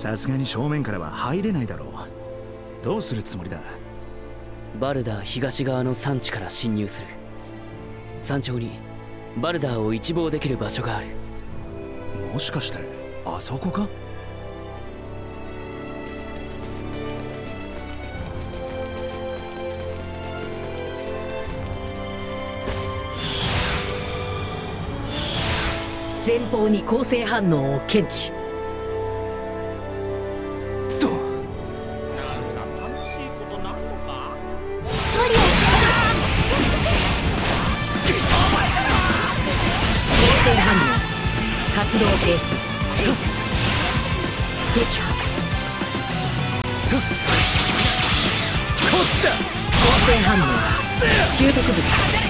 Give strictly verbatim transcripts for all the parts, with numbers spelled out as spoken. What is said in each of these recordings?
さすがに正面からは入れないだろう。どうするつもりだ？ バルダー東側の山地から侵入する。山頂にバルダーを一望できる場所がある。 もしかしてあそこか？ 前方に構成反応を検知。 と構成反応活動停止。撃破。 こっちだ。 構成反応習得物。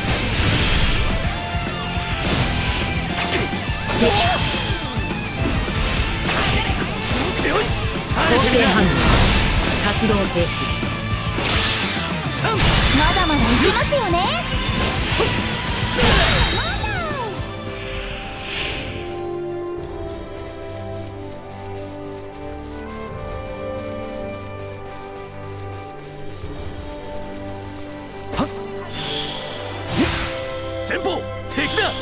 撃破。構成反応活動停止。 まだまだいきますよね。 前方敵だ。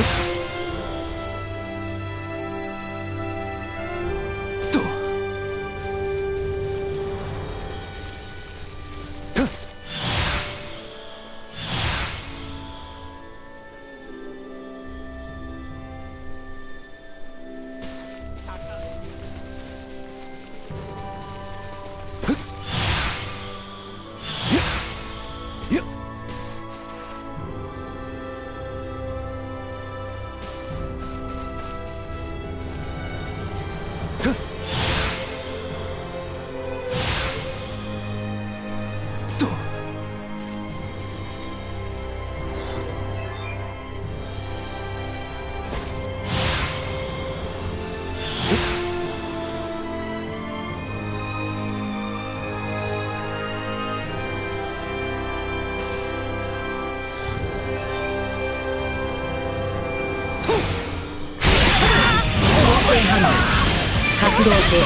活動停止。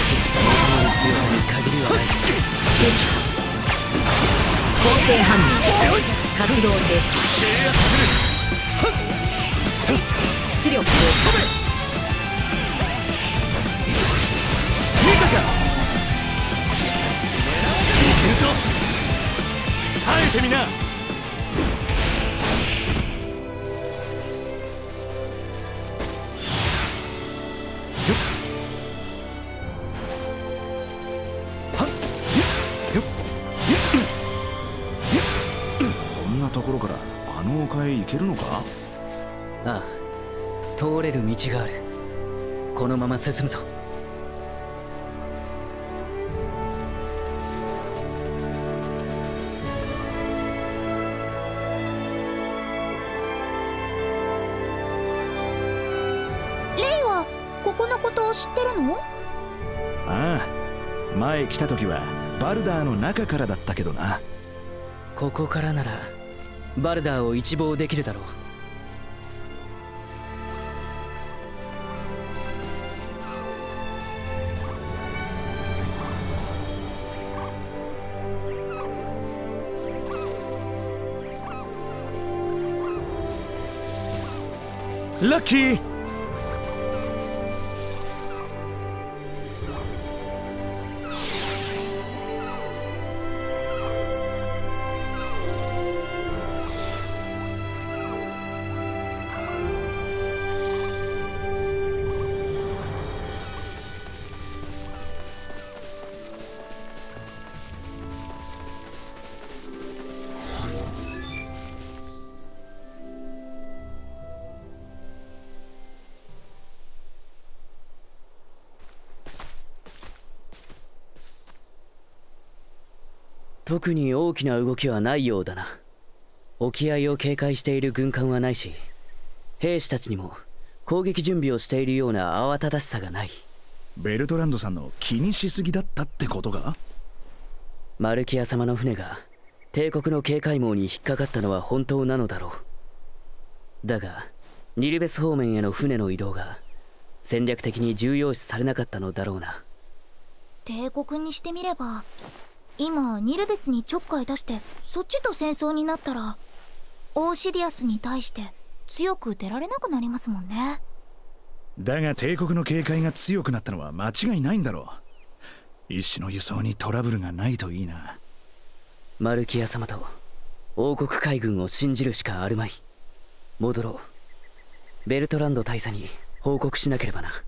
構成反応活動停止。出力停止。 見たか。行くぞ。耐えてみな。ところからあの丘へ行けるのか？ ああ、通れる道がある。このまま進むぞ。 レイはここのことを知ってるの？ ああ、前来た時はバルダーの中からだったけどな。 ここからならバルダーを一望できるだろう。 ラッキー。 特に大きな動きはないようだな。沖合を警戒している軍艦はないし、兵士たちにも攻撃準備をしているような慌ただしさがない。 ベルトランドさんの気にしすぎだったってことか？ マルキア様の船が帝国の警戒網に引っかかったのは本当なのだろう。だがニルベス方面への船の移動が戦略的に重要視されなかったのだろうな。 帝国にしてみれば、今ニルベスにちょっかい出してそっちと戦争になったらオーシディアスに対して強く出られなくなりますもんね。 だが帝国の警戒が強くなったのは間違いないんだろう。一種の輸送にトラブルがないといいな。 マルキア様と王国海軍を信じるしかあるまい。戻ろう。ベルトランド大佐に報告しなければな。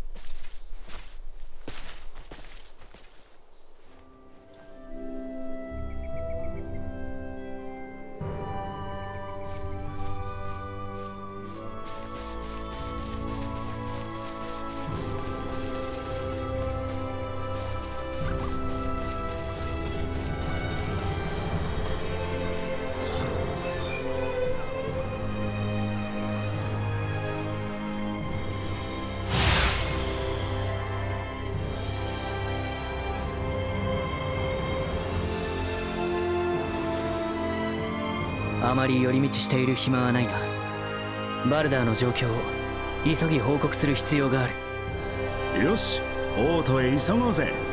あまり寄り道している暇はないが、バルダーの状況を急ぎ報告する必要がある。 よし、王都へ急ごうぜ。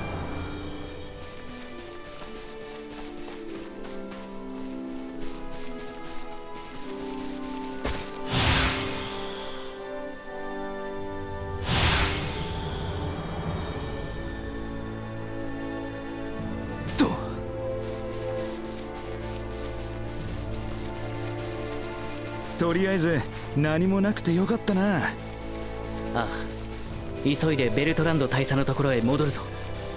とりあえず何もなくてよかったな。 ああ、急いでベルトランド大佐のところへ戻るぞ。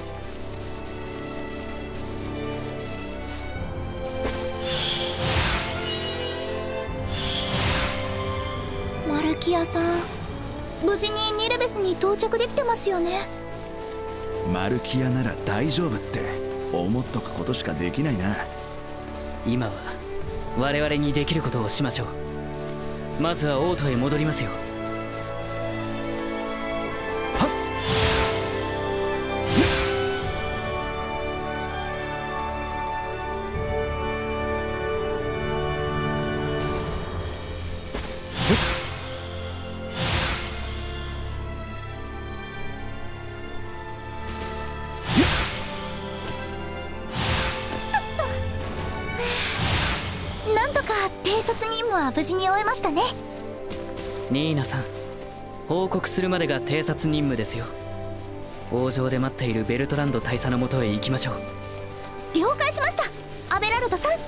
マルキアさん、無事にニルベスに到着できてますよね。 マルキアなら大丈夫って思っとくことしかできないな。 今は我々にできることをしましょう。まずは王都へ戻りますよ。 なんとか偵察任務は無事に終えましたね。 ニーナさん、報告するまでが偵察任務ですよ。王城で待っているベルトランド大佐のもとへ行きましょう。 了解しました、アベラルドさん。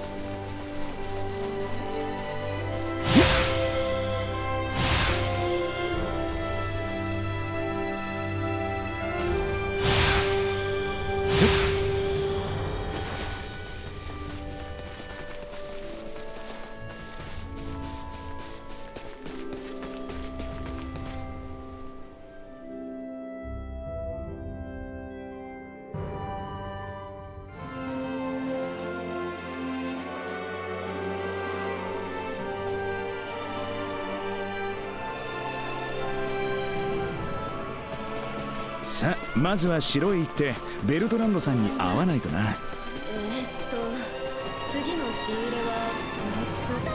さあ、まずは城へ行ってベルトランドさんに会わないとな。 えー、っと次の仕入れはこれと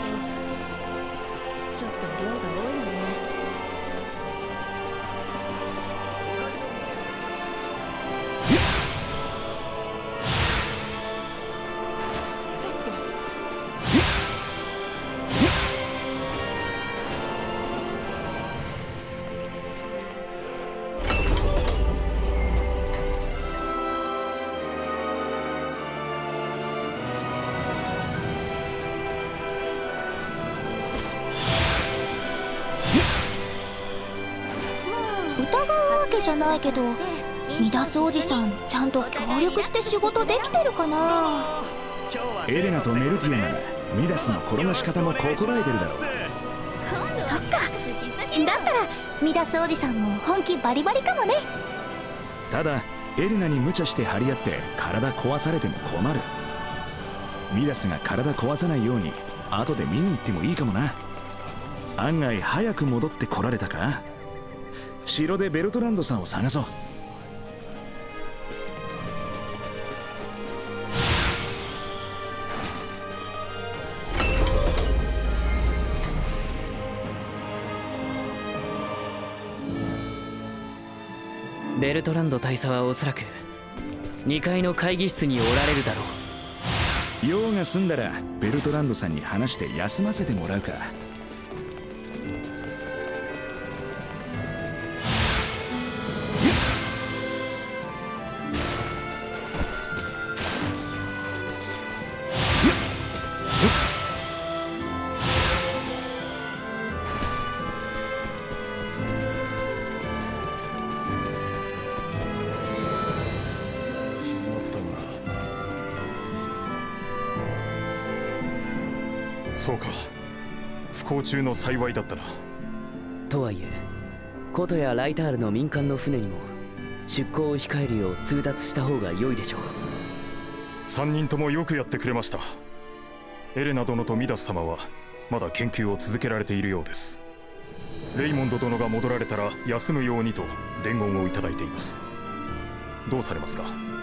ちょっと量が多いですね。ちょっと疑うわけじゃないけど、ミダスおじさんちゃんと協力して仕事できてるかな。 エレナとメルティアならミダスの転がし方も心得てるだろう。 そっか、だったらミダスおじさんも本気バリバリかもね。 ただエレナに無茶して張り合って体壊されても困る。ミダスが体壊さないように後で見に行ってもいいかもな。案外早く戻ってこられたか。城でベルトランドさんを探そう。 ベルトランド大佐はおそらくにかいの会議室におられるだろう。 用が済んだらベルトランドさんに話して休ませてもらうか。 そうか、不幸中の幸いだったな。 とはいえコトやライタールの民間の船にも出港を控えるよう通達した方が良いでしょう。 さんにんともよくやってくれました。エレナ殿とミダス様はまだ研究を続けられているようです。レイモンド殿が戻られたら休むようにと伝言をいただいています。どうされますか？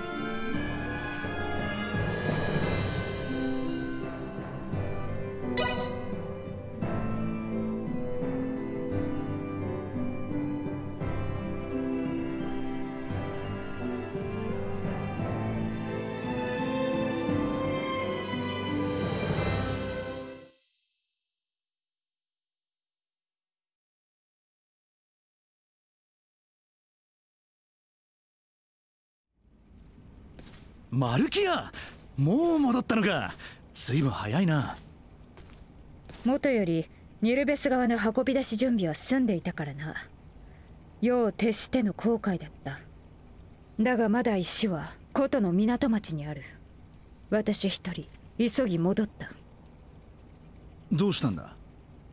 マルキア、もう戻ったのか。ずいぶん早いな。 元よりニルベス側の運び出し準備は済んでいたからな。夜を徹しての航海だった。だがまだ石は古都の港町にある。私一人急ぎ戻った。 どうしたんだ？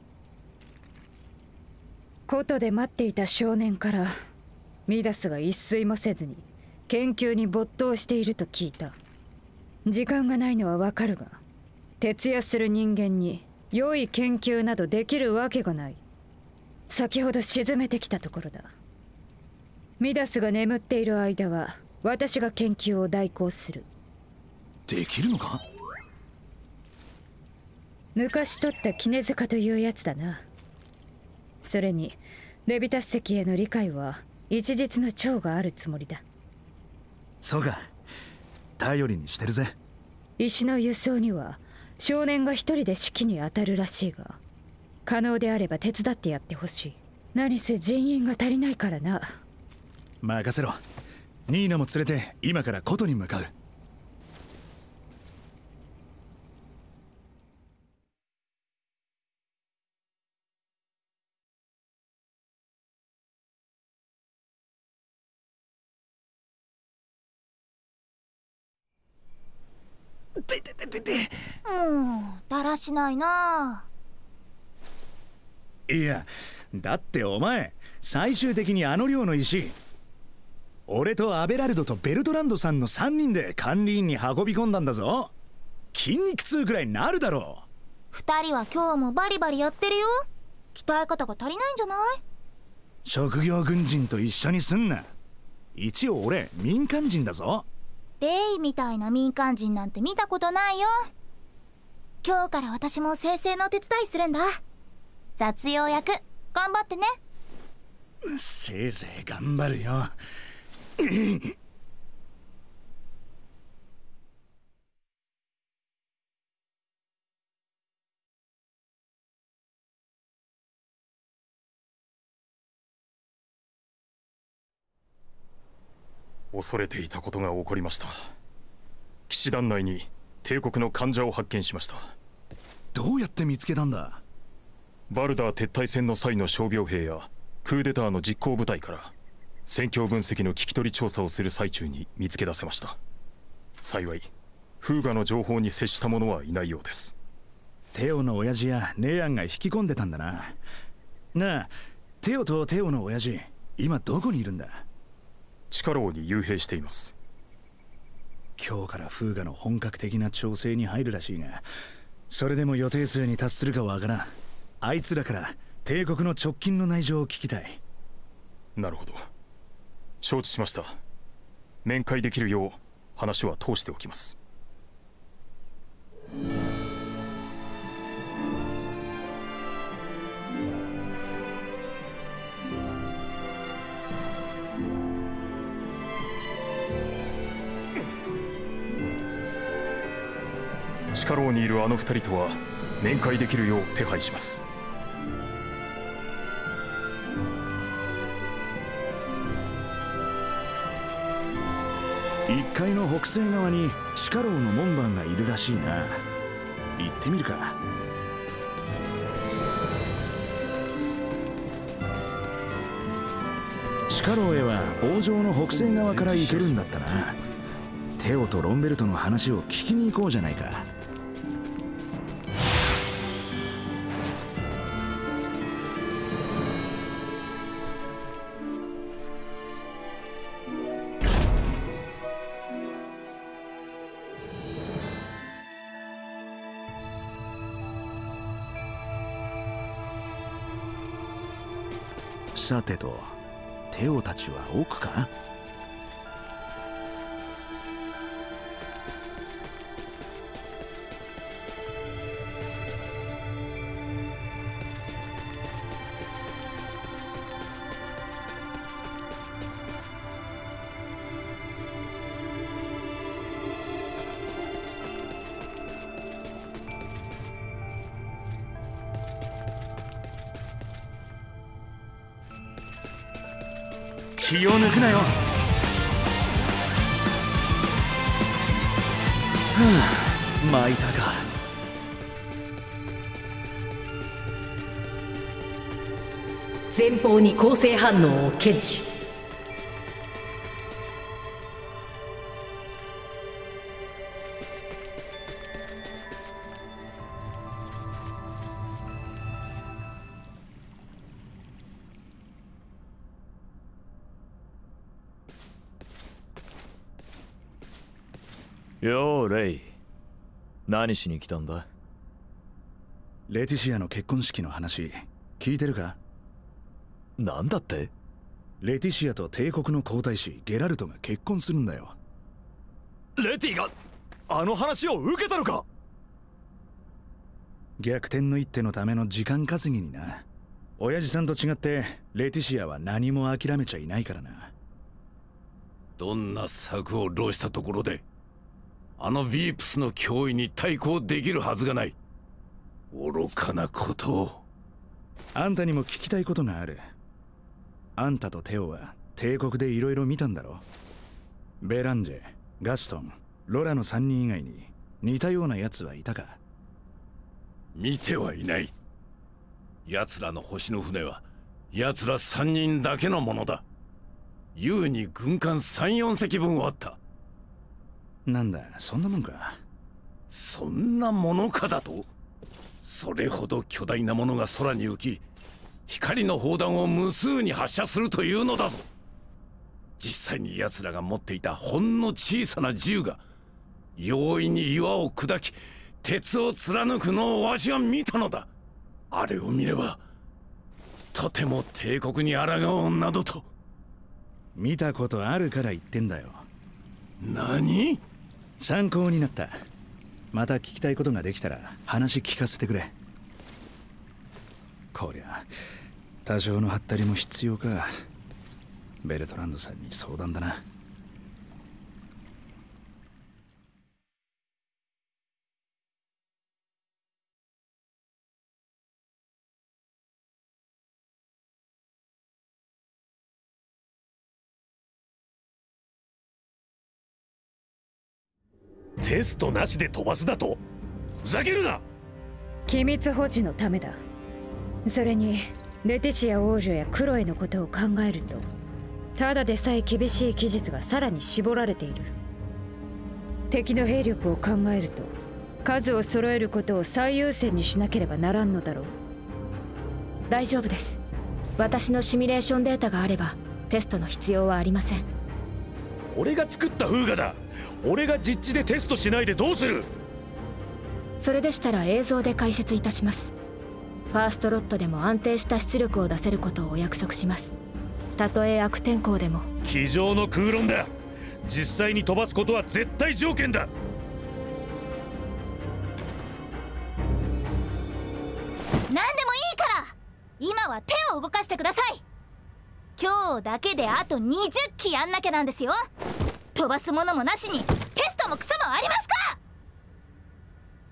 古都で待っていた少年からミダスが一睡もせずに研究に没頭していると聞いた。時間がないのはわかるが、徹夜する人間に良い研究などできるわけがない。先ほど沈めてきたところだ。ミダスが眠っている間は私が研究を代行する。 できるのか？ 昔取った杵塚というやつだな。それにレビタス石への理解は一日の長があるつもりだ。 そうか、頼りにしてるぜ。 石の輸送には少年が一人で指揮に当たるらしいが、可能であれば手伝ってやってほしい。何せ人員が足りないからな。 任せろ。ニーナも連れて今から古都に向かう。でででででもうだらしないな。 いや、だってお前最終的にあの量の石、俺とアベラルドとベルトランドさんのさんにんで管理員に運び込んだんだぞ。筋肉痛くらいになるだろう。 二人は今日もバリバリやってるよ。鍛え方が足りないんじゃない？ 職業軍人と一緒にすんな。一応俺民間人だぞ。 レイみたいな民間人なんて見たことないよ。今日から私も生成の手伝いするんだ。雑用役頑張ってね。 せいぜい頑張るよ。 恐れていたことが起こりました。騎士団内に帝国の患者を発見しました。 どうやって見つけたんだ？ バルダー撤退戦の際の傷病兵やクーデターの実行部隊から戦況分析の聞き取り調査をする最中に見つけ出せました。幸いフーガの情報に接した者はいないようです。 テオの親父やネアンが引き込んでたんだな。なあ、テオとテオの親父今どこにいるんだ？ 地下牢に幽閉しています。 今日からフーガの本格的な調整に入るらしいが、それでも予定数に達するかわからん。あいつらから帝国の直近の内情を聞きたい。 なるほど、承知しました。面会できるよう話は通しておきます。 地下牢にいるあの二人とは面会できるよう手配します。 いっかいの北西側に地下牢の門番がいるらしいな。行ってみるか。地下牢へは王城の北西側から行けるんだったな。テオとロンベルトの話を聞きに行こうじゃないか。さてと、テオたちは奥か？気を抜くなよ。はあ、巻いたか。 前方に構成反応を検知。 ようレイ、何しに来たんだ？ レティシアの結婚式の話聞いてるか？ なんだって？ レティシアと帝国の皇太子ゲラルトが結婚するんだよ。 レティがあの話を受けたのか？ 逆転の一手のための時間稼ぎにな。親父さんと違ってレティシアは何も諦めちゃいないからな。 どんな策を浪したところであのビープスの脅威に対抗できるはずがない。愚かなことを。 あんたにも聞きたいことがある。あんたとテオは帝国でいろいろ見たんだろ？ベランジェ、ガストン、ロラのさんにん以外に似たような奴はいたか？ 見てはいない。奴らの星の船は奴らさんにんだけのものだ。優に軍艦さん、よん隻分はあった。 なんだ、そんなもんか。 そんなものかだと？それほど巨大なものが空に浮き、光の砲弾を無数に発射するというのだぞ。実際に奴らが持っていたほんの小さな銃が容易に岩を砕き鉄を貫くのをわしは見たのだ。あれを見ればとても帝国に抗うなどと。 見たことあるから言ってんだよ。 何？ 参考になった。また聞きたいことができたら話聞かせてくれ。こりゃ多少のハッタリも必要か。ベルトランドさんに相談だな。 テストなしで飛ばすだと？ふざけるな！ 機密保持のためだ。それにレティシア王女やクロエのことを考えると、ただでさえ厳しい期日がさらに絞られている。敵の兵力を考えると数を揃えることを最優先にしなければならんのだろう。 大丈夫です。私のシミュレーションデータがあればテストの必要はありません。 俺が作った風画だ。俺が実地でテストしないでどうする？ それでしたら映像で解説いたします。ファーストロットでも安定した出力を出せることをお約束します。たとえ悪天候でも。 机上の空論だ。実際に飛ばすことは絶対条件だ。 何でもいいから今は手を動かしてください。今日だけであとにじゅっ機やんなきゃなんですよ。飛ばすものもなしにテストもクソもありますか？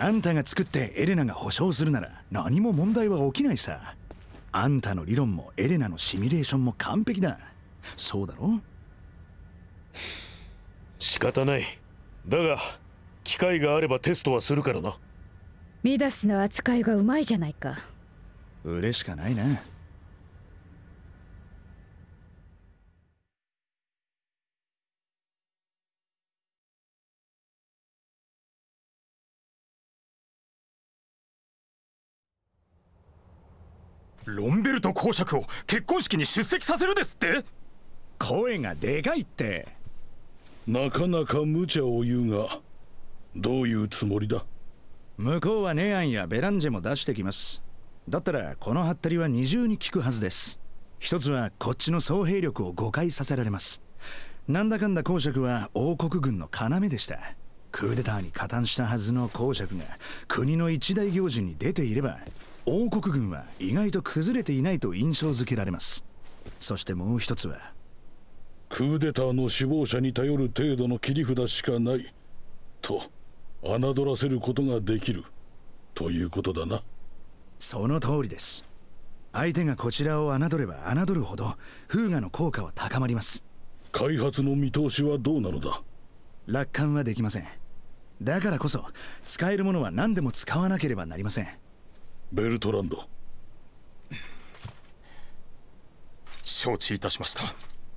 あんたが作ってエレナが保証するなら何も問題は起きないさ。あんたの理論もエレナのシミュレーションも完璧だ。そうだろ？ 仕方ない。だが機会があればテストはするからな。 ミダスの扱いがうまいじゃないか。 嬉しかないな。 ロンベルト公爵を結婚式に出席させるですって？ 声がでかいって。 なかなか無茶を言うが、どういうつもりだ？ 向こうはネアンやベランジェも出してきます。だったらこのハッタリは二重に効くはずです。一つはこっちの総兵力を誤解させられます。なんだかんだ公爵は王国軍の要でした。クーデターに加担したはずの公爵が国の一大行事に出ていれば、王国軍は意外と崩れていないと印象づけられます。そしてもう一つは、 クーデターの首謀者に頼る程度の切り札しかないと侮らせることができるということだな。 その通りです。相手がこちらを侮れば侮るほどフーガの効果は高まります。 開発の見通しはどうなのだ？ 楽観はできません。だからこそ使えるものは何でも使わなければなりません。 ベルトランド。 承知いたしました。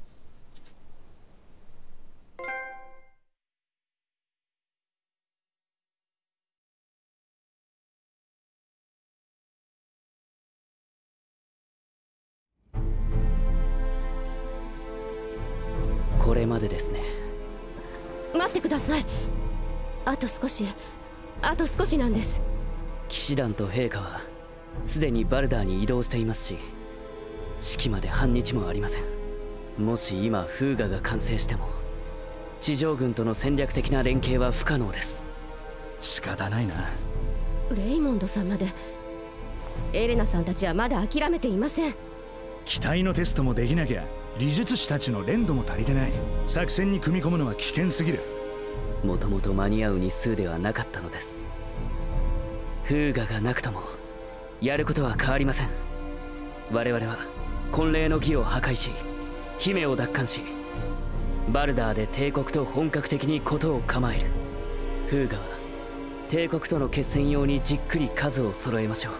これまでですね。 待ってください。あと少し、あと少しなんです。 騎士団と陛下はすでにバルダーに移動していますし、式まで半日もありません。もし今フーガが完成しても地上軍との戦略的な連携は不可能です。 仕方ないな。 レイモンドさんまで。エレナさんたちはまだ諦めていません。 機体のテストもできなきゃ理術師たちの連動も足りてない。作戦に組み込むのは危険すぎる。 もともと間に合う日数ではなかったのです。フーガがなくともやることは変わりません。我々は婚礼の儀を破壊し姫を奪還し、バルダーで帝国と本格的に事を構える。フーガは帝国との決戦用にじっくり数を揃えましょ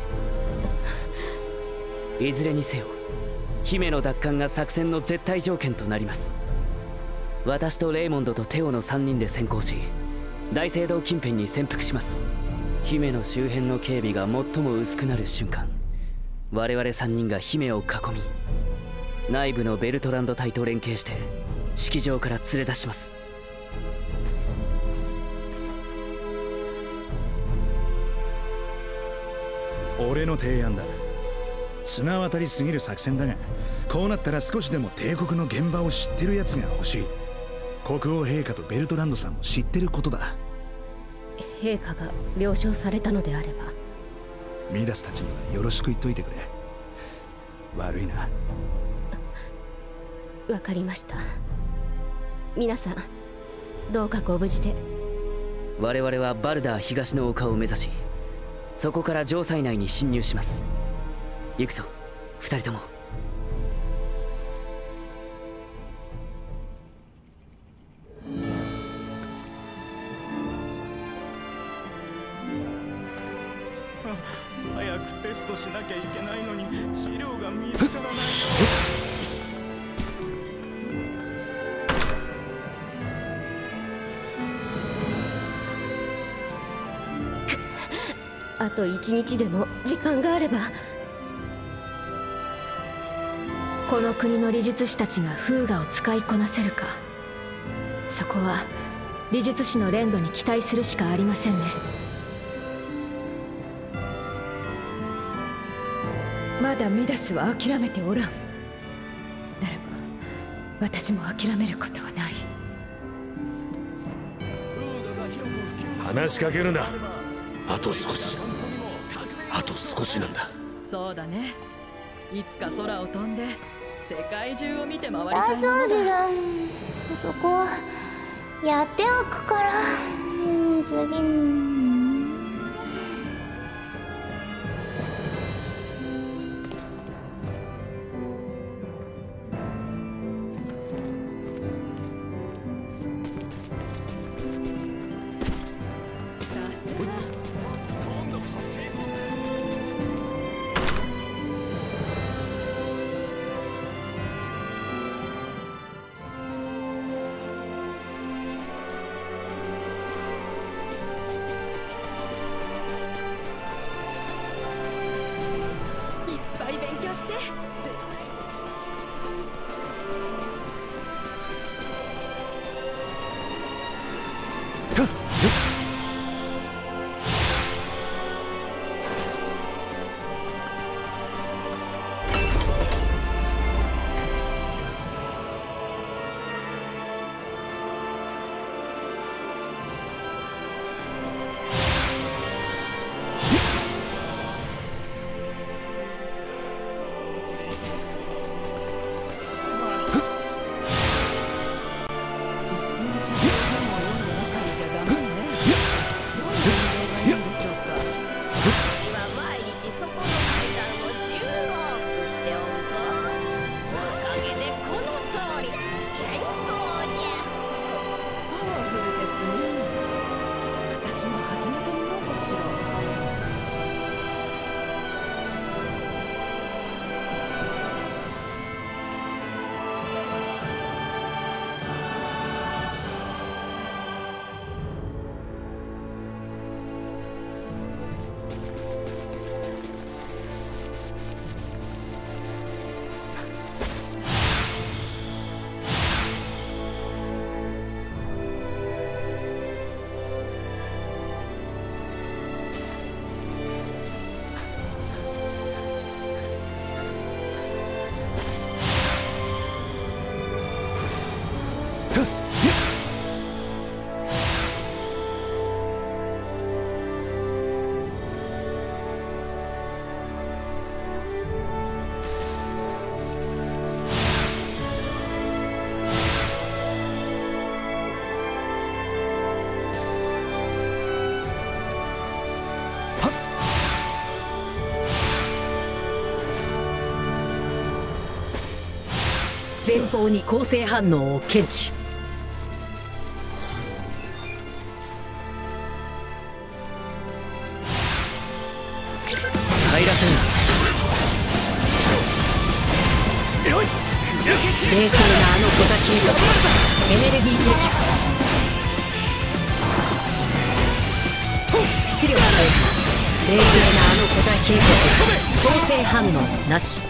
う。いずれにせよ姫の奪還が作戦の絶対条件となります。私とレイモンドとテオのさんにんで先行し、大聖堂近辺に潜伏します。姫の周辺の警備が最も薄くなる瞬間、我々さんにんが姫を囲み、内部のベルトランド隊と連携して式場から連れ出します。 俺の提案だ。綱渡りすぎる作戦だが、こうなったら少しでも帝国の現場を知ってるやつが欲しい。国王陛下とベルトランドさんも知ってることだ。 陛下が了承されたのであれば、 ミダスたちにはよろしく言っといてくれ。悪いな。 わかりました。皆さんどうかご無事で。 我々はバルダー東の丘を目指し、そこから城塞内に侵入します。行くぞ二人とも。 早くテストしなきゃいけないのに資料が見つからない。 あと一日でも時間があれば。 この国の理術師たちがフーガを使いこなせるか、そこは理術師の連動に期待するしかありませんね。 まだミダスは諦めておらん。ならば私も諦めることはない。 話しかけるな。あと少し、あと少しなんだ。 そうだね。いつか空を飛んで世界中を見て回りたい。 あ、そうじゃん。そこはやっておくから。次に前方に構成反応を検知。 入らせるな。 よい。冷静なあの小田計画、エネルギー的出力低下。冷静なあの小田計画、構成反応なし。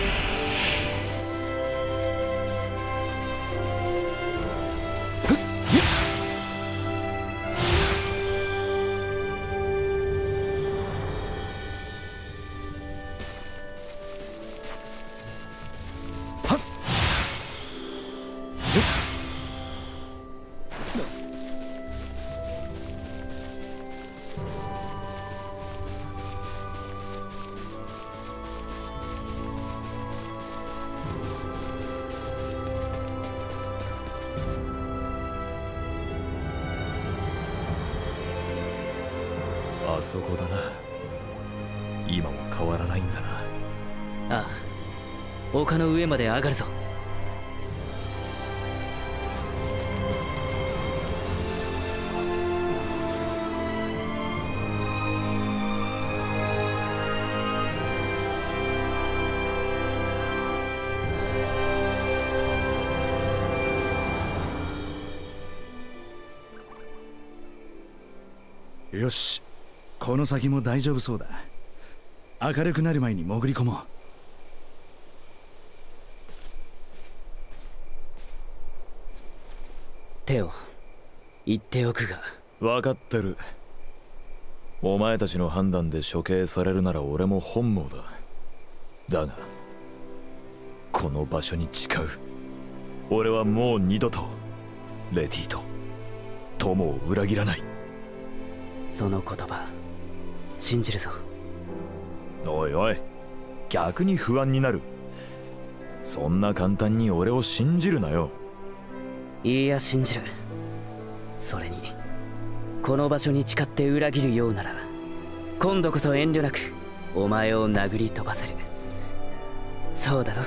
あそこだな。今も変わらないんだな。 ああ、丘の上まで上がるぞ。 よし、この先も大丈夫そうだ。明るくなる前に潜り込もう。 テオ、言っておくが。 分かってる。お前たちの判断で処刑されるなら俺も本望だ。だがこの場所に誓う。俺はもう二度とレティと友を裏切らない。 その言葉信じるぞ。 おいおい、逆に不安になる。そんな簡単に俺を信じるなよ。 いいや、信じる。それにこの場所に誓って裏切るようなら今度こそ遠慮なくお前を殴り飛ばせる。そうだろ。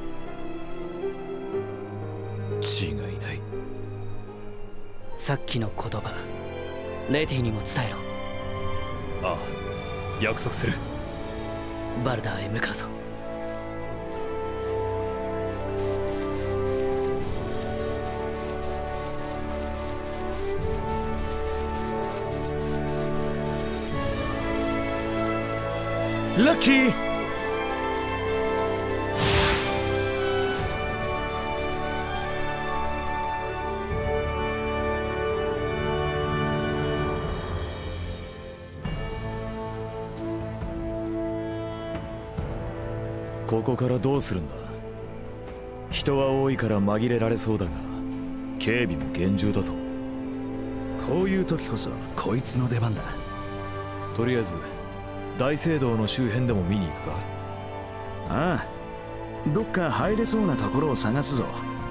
違いない。 さっきの言葉レティにも伝えろ。 ああ、約束する。 バルダーへ向かうぞ。 ラッキー。 ここからどうするんだ。人は多いから紛れられそうだが、警備も厳重だぞ。 こういう時こそこいつの出番だ。 とりあえず大聖堂の周辺でも見に行くか。 ああ、どっか入れそうなところを探すぞ。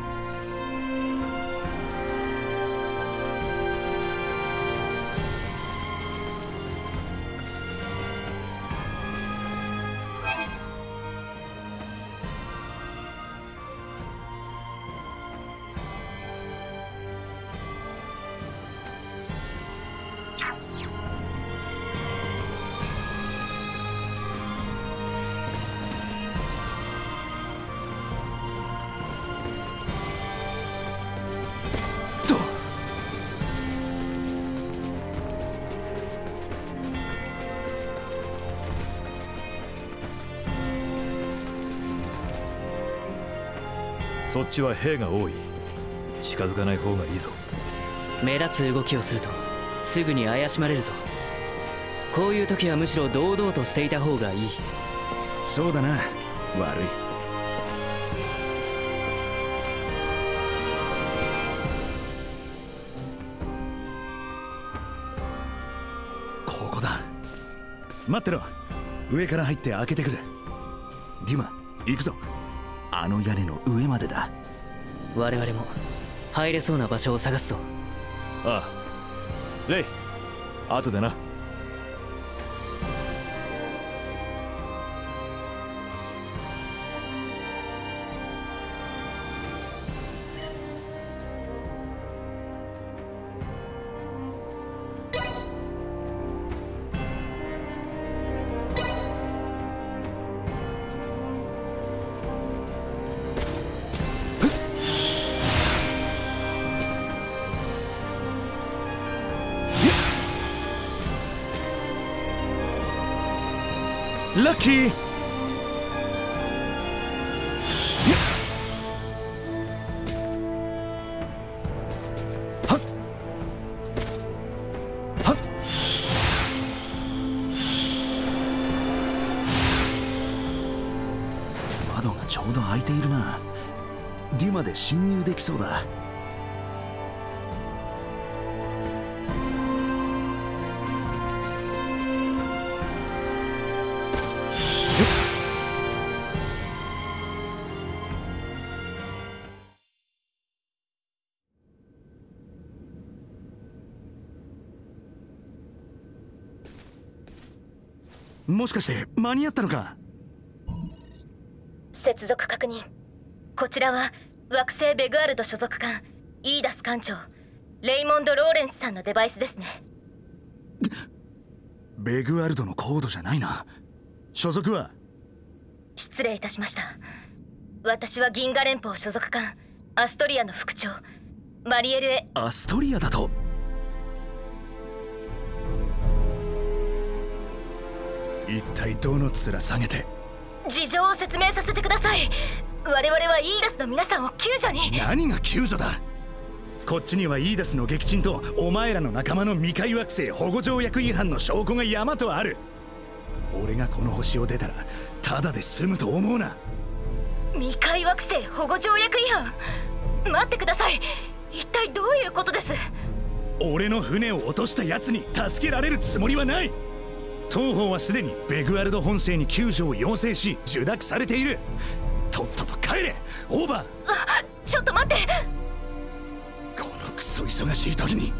そっちは兵が多い。近づかない方がいいぞ。 目立つ動きをするとすぐに怪しまれるぞ。こういう時はむしろ堂々としていた方がいい。 そうだな、悪い。ここだ。待ってろ、上から入って開けてくる。デュマ、行くぞ。あの屋根の上までだ。 我々も入れそうな場所を探すぞ。 ああ、レイ、後でな。 ラッキー。はっはっ。窓がちょうど開いているな。デュマで侵入できそうだ。もしかして間に合ったのか。 接続確認。こちらは惑星ベグアルド所属艦イーダス艦長レイモンド・ローレンスさんのデバイスですね。 ベグアルドのコードじゃないな。所属は？ 失礼いたしました。私は銀河連邦所属艦アストリアの副長マリエルエ。 アストリアだと？一体どの面下げて。 事情を説明させてください。我々はイーダスの皆さんを救助に。 何が救助だ。こっちにはイーダスの撃沈とお前らの仲間の未開惑星保護条約違反の証拠が山とある。俺がこの星を出たらただで済むと思うな。 未開惑星保護条約違反。待ってください。一体どういうことです？ 俺の船を落とした奴に助けられるつもりはない。当方はすでにベグアルド本星に救助を要請し受諾されている。とっとと帰れオーバー。 あ、ちょっと待って。 このクソ忙しい時に。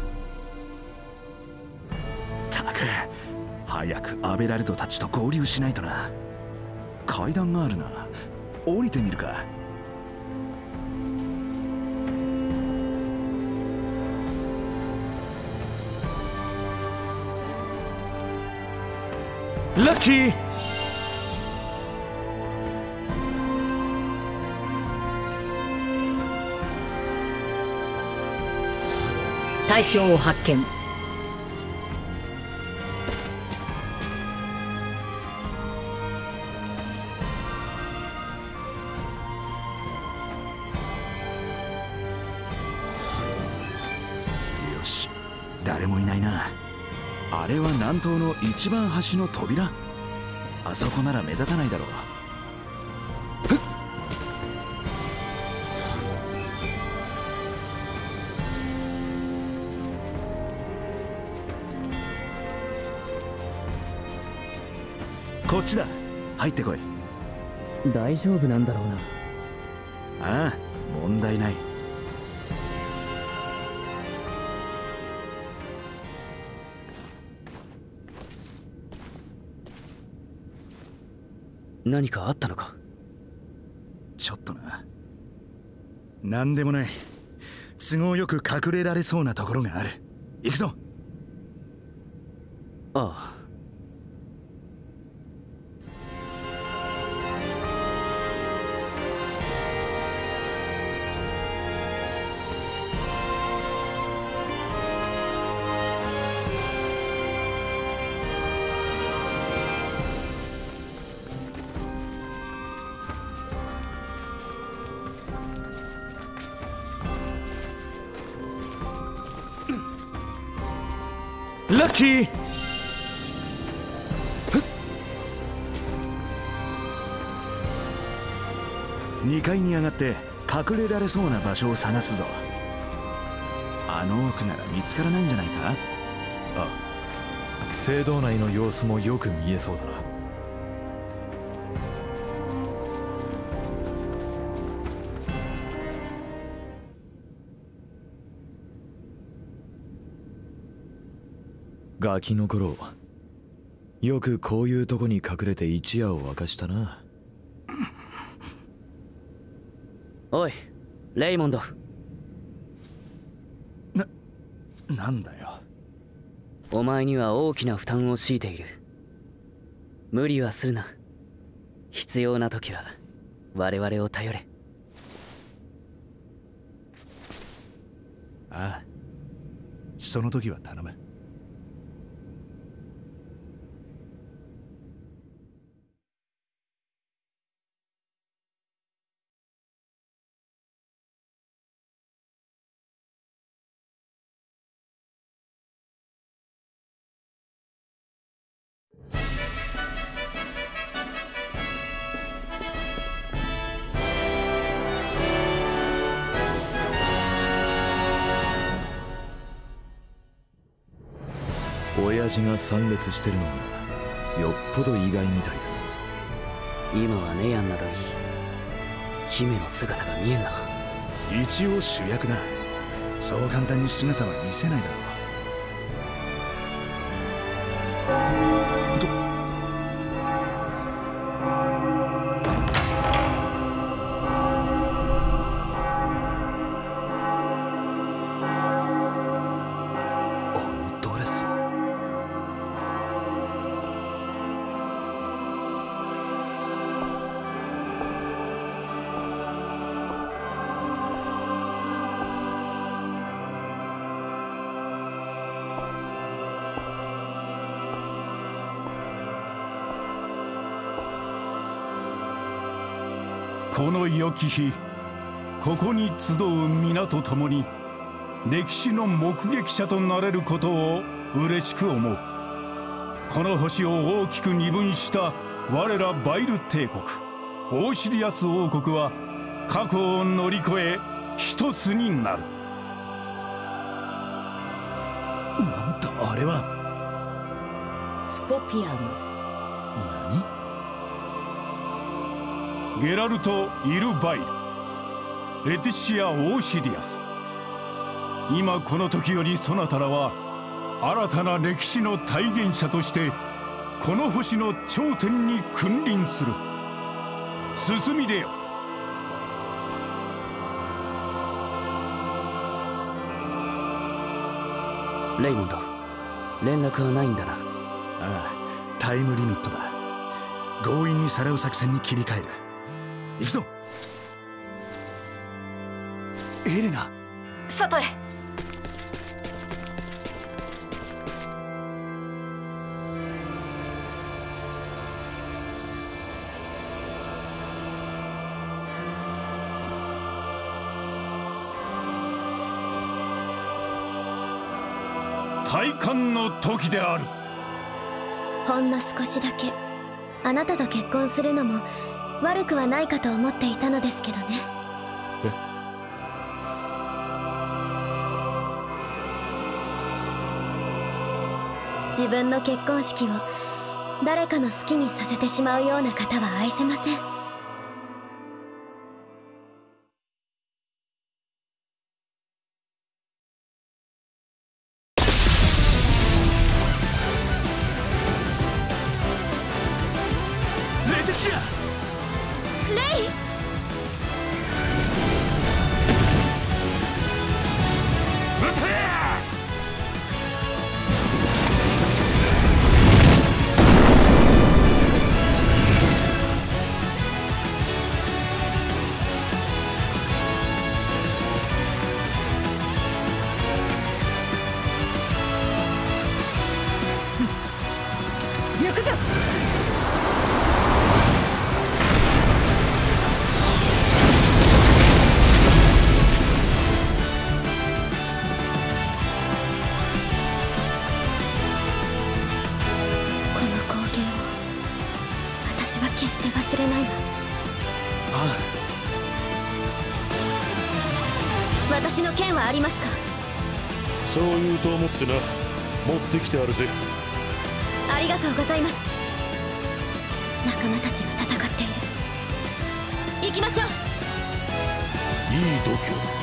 たく早くアベラルドたちと合流しないとな。階段があるな。降りてみるか。ラッキー。 対象を発見。 よし、誰もいないな。あれは南東の一番端の扉。あそこなら目立たないだろう。 こっちだ。入ってこい。 大丈夫なんだろうな。 ああ、問題ない。 何かあったのか？ ちょっとな。何でもない。都合よく隠れられそうなところがある。行くぞ。 ああ。 ラッキー。にかいに上がって隠れられそうな場所を探すぞ。あの奥なら見つからないんじゃないか？ ああ、聖堂内の様子もよく見えそうだな。ガキの頃、よくこういうとこに隠れて一夜を明かしたな。 おい、レイモンド。 な、なんだよ。 お前には大きな負担を強いている。無理はするな。必要な時は我々を頼れ。 ああ、その時は頼む。 親父が参列してるのがよっぽど意外みたいだ。 今はネヤンなどいい。姫の姿が見えんな。 一応主役だ。そう簡単に姿は見せないだろう。 この良き日、ここに集う皆と共に歴史の目撃者となれることを嬉しく思う。この星を大きく二分した我らバイル帝国、オーシリアス王国は過去を乗り越え一つになる。 なんだあれは。 スコピアム。 何？ ゲラルト・イルバイル、レティシア・オーシリアス。今この時よりそなたらは新たな歴史の体現者としてこの星の頂点に君臨する。進み出よ。 レイモンド、連絡はないんだな。 ああ、タイムリミットだ。強引にさらう作戦に切り替える。行くぞ。エレナ。 外へ。 体感の時である。 ほんの少しだけあなたと結婚するのも悪くはないかと思っていたのですけどね。 え？ 自分の結婚式を誰かの好きにさせてしまうような方は愛せません。 レテシア、 レイ、 行くぞ。 この光景を私は決して忘れないわ。 ああ、私の剣はありますか？ そう言うと思ってな。持ってきてあるぜ。 ありがとうございます。仲間たちは戦っている。行きましょう。 いい度胸だ。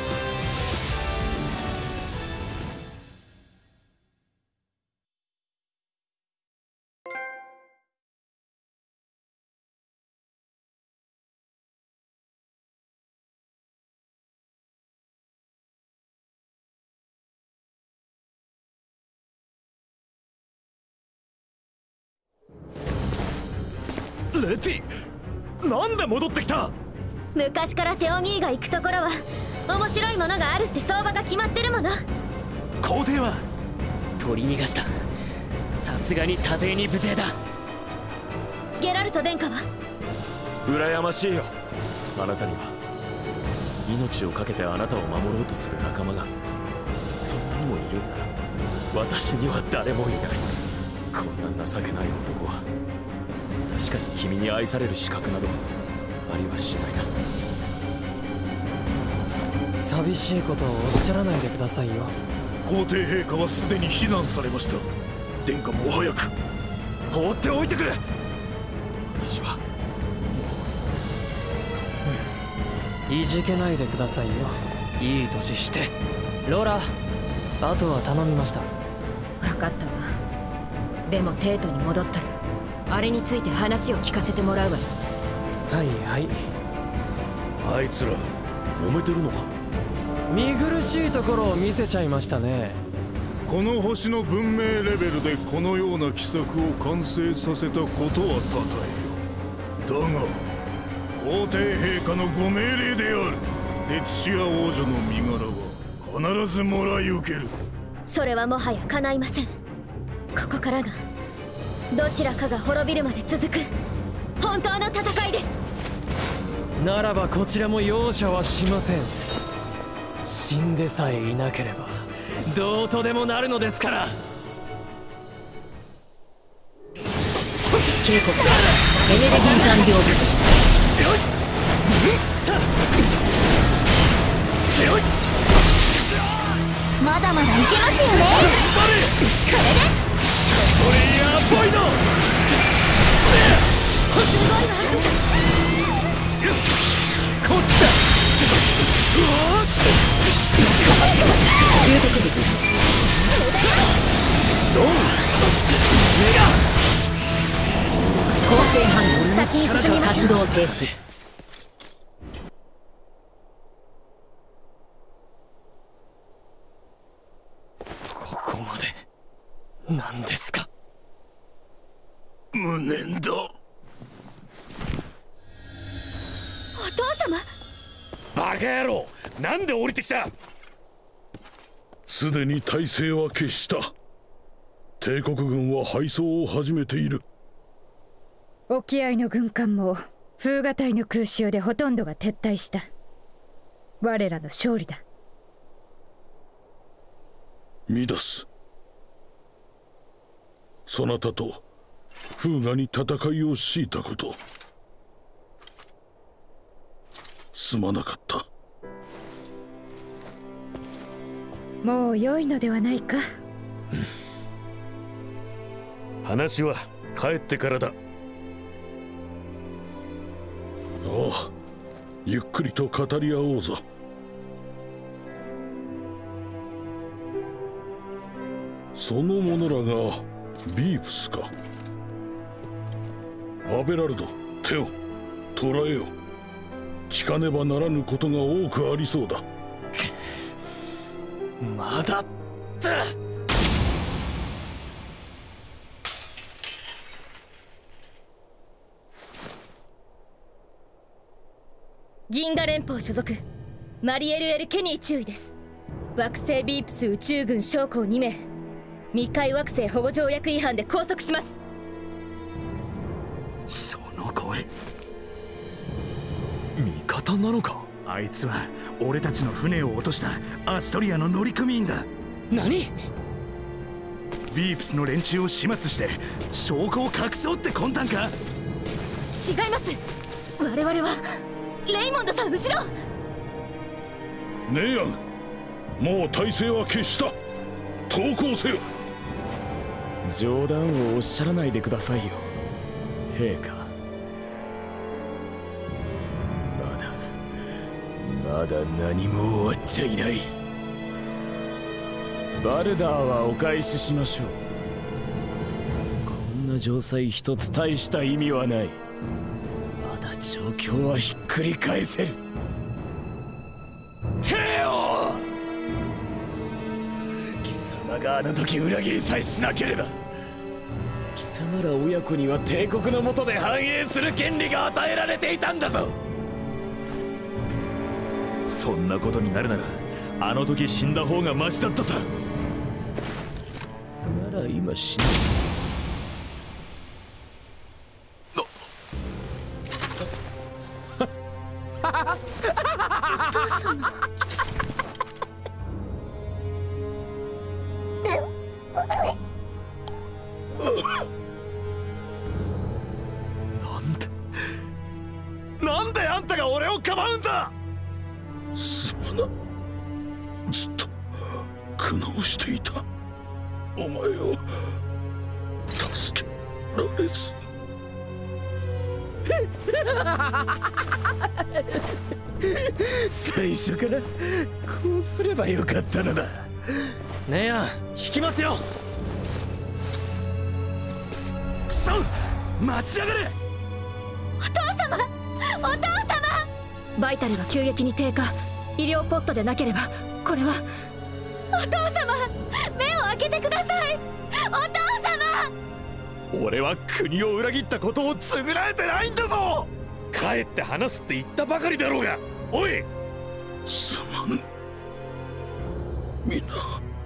レティ、なんで戻ってきた？ 昔からテオニーが行くところは面白いものがあるって相場が決まってるもの。 皇帝は取り逃がした。さすがに多勢に無勢だ。 ゲラルト殿下は？ 羨ましいよ。あなたには命を懸けてあなたを守ろうとする仲間がそんなにもいるんだ。私には誰もいない。こんな情けない男は確かに君に愛される資格などありはしないな。 寂しいことをおっしゃらないでくださいよ。 皇帝陛下はすでに非難されました。殿下も早く放っておいてくれ。 私はいじけないでくださいよ。いい年して。ローラ、あとは頼みました。 分かったわ。でもテートに戻ったらあれについて話を聞かせてもらうわよ。 はいはい。 あいつら揉めてるのか？ 見苦しいところを見せちゃいましたね。 この星の文明レベルでこのような奇策を完成させたことはたたえよ。だが皇帝陛下のご命令であるレティシア王女の身柄は必ずもらい受ける。 それはもはや叶いません。ここからがどちらかが滅びるまで続く本当の戦いです。 ならばこちらも容赦はしません。死んでさえいなければどうとでもなるのですから。 警告、エネルギー残量不足。 まだまだいけますよね。これでトレイヤーボイド。 すごいわ。 こっちだ。 習得物ドン。 構成反応先に進みましょう。 活動停止。 ここまで何ですか？ 無念だ。 お父様。 バカ野郎、なんで降りてきた？ すでに体制は決した。帝国軍は敗走を始めている。 沖合の軍艦も風雅隊の空襲でほとんどが撤退した。我らの勝利だ。 ミダス、そなたと風雅に戦いを強いたことすまなかった。 もう良いのではないか。 話は帰ってからだ。ああ、ゆっくりと語り合おうぞ。その者らがビープスか。アベラルド、テオ、捕らえよ。聞かねばならぬことが多くありそうだ。 まだって。 銀河連邦所属マリエル・エル・ケニー中尉です。惑星ビープス宇宙軍将校にめい、未開惑星保護条約違反で拘束します。 その声、 味方なのか。 あいつは俺たちの船を落としたアストリアの乗組員だ。 何？ ビープスの連中を始末して証拠を隠そうって魂胆か？ 違います。我々はレイモンドさん後ろ。 ネイアン、もう体勢は決した。投降せよ。 冗談をおっしゃらないでくださいよ、陛下。まだまだ何も終わっちゃいない。バルダーはお返ししましょう。こんな城塞一つ大した意味はない。まだ状況はひっくり返せる。テオ！貴様があの時裏切りさえしなければ、貴様ら親子には帝国の下で繁栄する権利が与えられていたんだぞ。 そんなことになるならあの時死んだ方がマシだったさ。 なら今死ぬ。 お父様。 なんでなんであんたが俺をかばうんだ。 すまな。ずっと苦悩していた。お前を助けられず。 最初からこうすればよかったのだ。 ネイアン、引きますよ。 クソ！待ちやがれ！ お父様、お父様。 バイタルが急激に低下。医療ポットでなければこれは。 お父様、目を開けてください。お父様。 俺は国を裏切ったことを償えてないんだぞ。 帰って話すって言ったばかりだろうが。おい、 すまん。みんな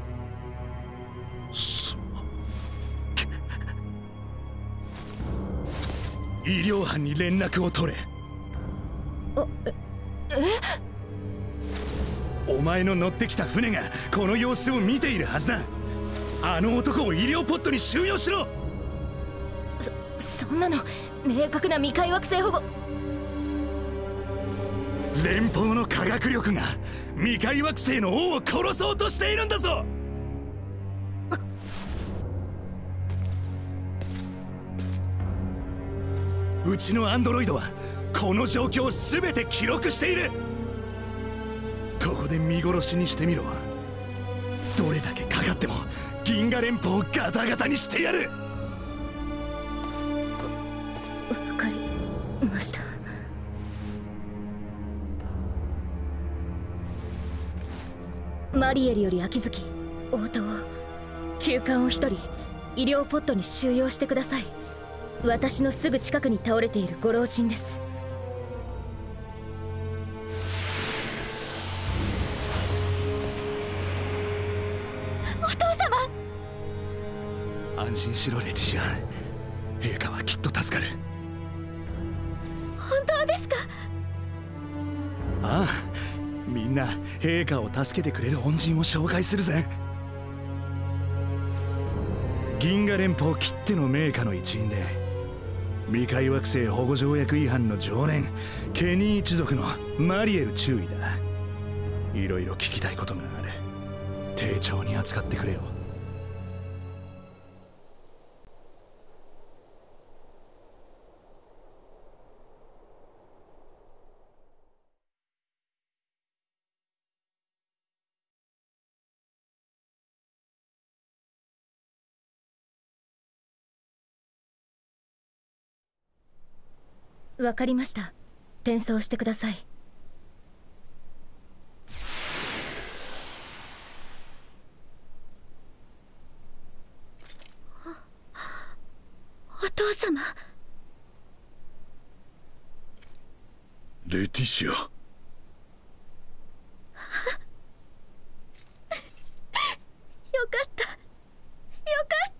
すまん。 医療班に連絡を取れ。 えお前の乗ってきた船がこの様子を見ているはずだ。あの男を医療ポットに収容しろ。 そそんなの明確な未開惑星保護。 連邦の科学力が未開惑星の王を殺そうとしているんだぞ。うちのアンドロイドはこの状況を全て記録している。ここで見殺しにしてみろ。どれだけかかっても銀河連邦をガタガタにしてやる。 わかりました。マリエルより秋月、応答を急患を一人医療ポットに収容してください。私のすぐ近くに倒れているご老人です。お父様。 安心しろレティシア。陛下はきっと助かる。 本当ですか？ ああ、みんな陛下を助けてくれる恩人を紹介するぜ。銀河連邦きっての名家の一員で未開惑星保護条約違反の常連ケニー一族のマリエル中尉だ。いろいろ聞きたいことがある。丁重に扱ってくれよ。 わかりました。転送してください。 お父様。 レティシア。 よかった。よかった。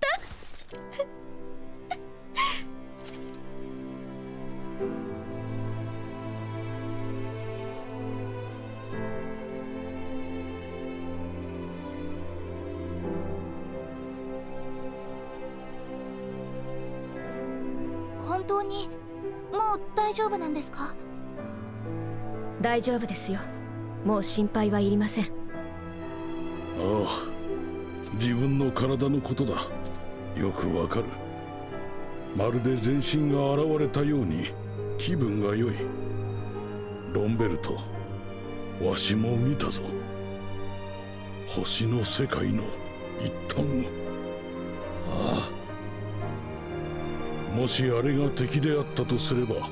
本当にもう大丈夫なんですか？ 大丈夫ですよ。もう心配はいりません。 ああ、自分の体のことだ。よくわかる。まるで全身が現れたように気分が良い。ロンベルト、わしも見たぞ。星の世界の一端を。ああ、もしあれが敵であったとすれば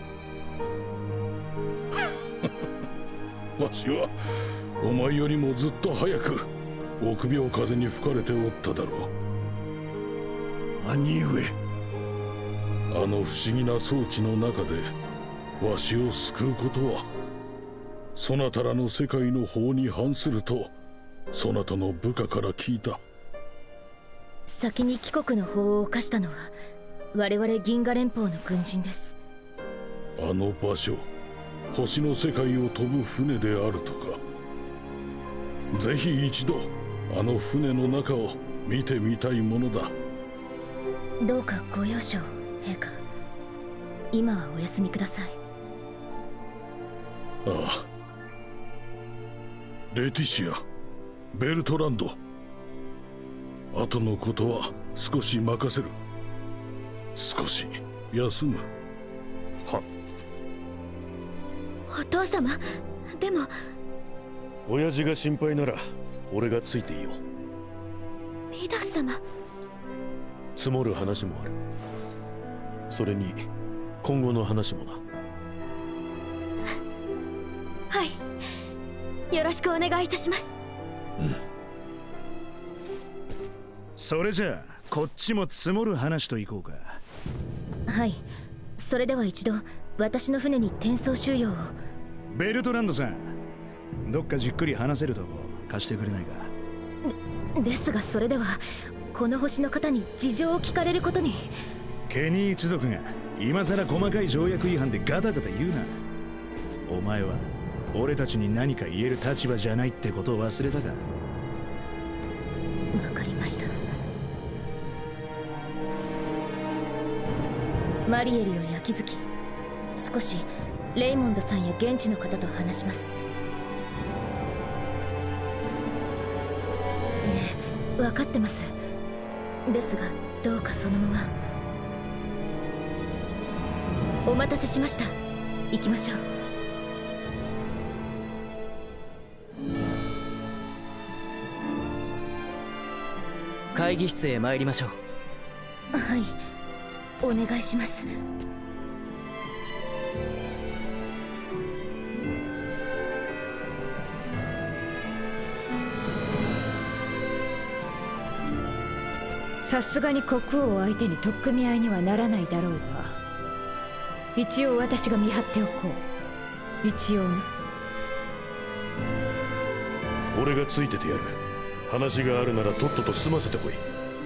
わしはお前よりもずっと早く臆病風に吹かれておっただろう。兄上、あの不思議な装置の中でわしを救うことはそなたらの世界の法に反するとそなたの部下から聞いた。 先に帰国の法を犯したのは我々銀河連邦の軍人です。 あの場所、星の世界を飛ぶ船であるとか。ぜひ一度あの船の中を見てみたいものだ。 どうかご容赦を、陛下。今はお休みください。 ああ、レティシア、ベルトランド、後のことは少し任せる。少し休む。 は。 お父様、でも親父が心配なら俺がついていよう。 ミダス様。 積もる話もある。それに今後の話もな。 はい、よろしくお願いいたします。 うん。それじゃあこっちも積もる話といこうか。 はい、それでは一度私の船に転送収容を。 ベルトランドさん、どっかじっくり話せるとこ貸してくれないか。 でですが、それではこの星の方に事情を聞かれることに。 ケニー一族が今さら細かい条約違反でガタガタ言うな。お前は俺たちに何か言える立場じゃないってことを忘れたか。 わかりました。マリエルより秋月、少しレイモンドさんや現地の方と話します。ええ、分かってます。ですがどうかそのまま。お待たせしました。行きましょう。 会議室へ参りましょう。 はい、お願いします。 さすがに国王を相手に取っ組み合いにはならないだろうが、一応私が見張っておこう。一応ね。 俺がついててやる。話があるならとっとと済ませてこい。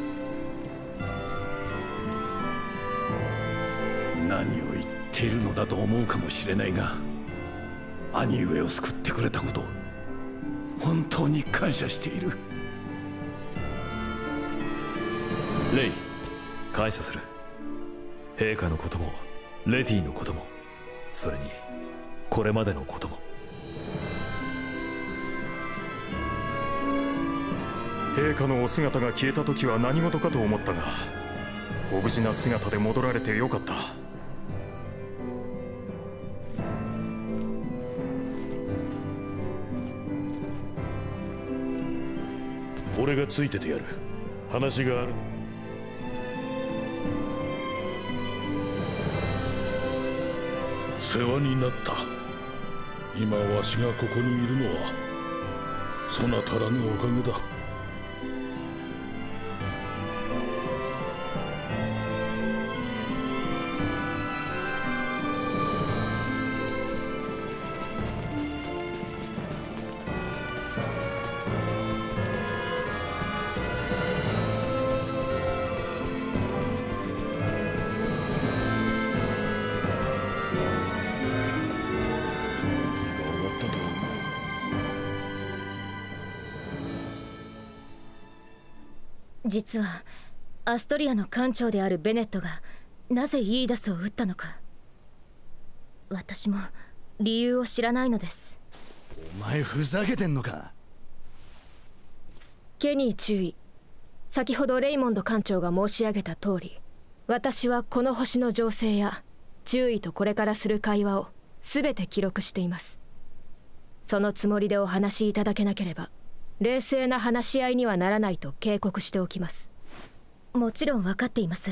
何を言っているのだと思うかもしれないが、兄上を救ってくれたこと、本当に感謝している。 レイ、感謝する。陛下のこともレティのことも、それにこれまでのことも。 陛下のお姿が消えた時は何事かと思ったが、ご無事な姿で戻られてよかった。 俺がついててやる。話がある。 世話になった。今わしがここにいるのはそなたらのおかげだ。 実はアストリアの艦長であるベネットがなぜイーダスを撃ったのか、私も理由を知らないのです。 お前ふざけてんのか。 ケニー注意。先ほどレイモンド艦長が申し上げた通り、私はこの星の情勢や注意とこれからする会話を全て記録しています。そのつもりでお話しいただけなければ冷静な話し合いにはならないと警告しておきます。 もちろん分かっています。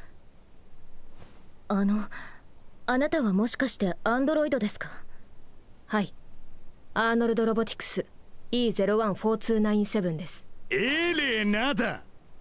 あのあなたはもしかしてアンドロイドですか？ はい、アーノルドロボティクス イーゼロワンフォーツーナインセブン です。 えれなだ。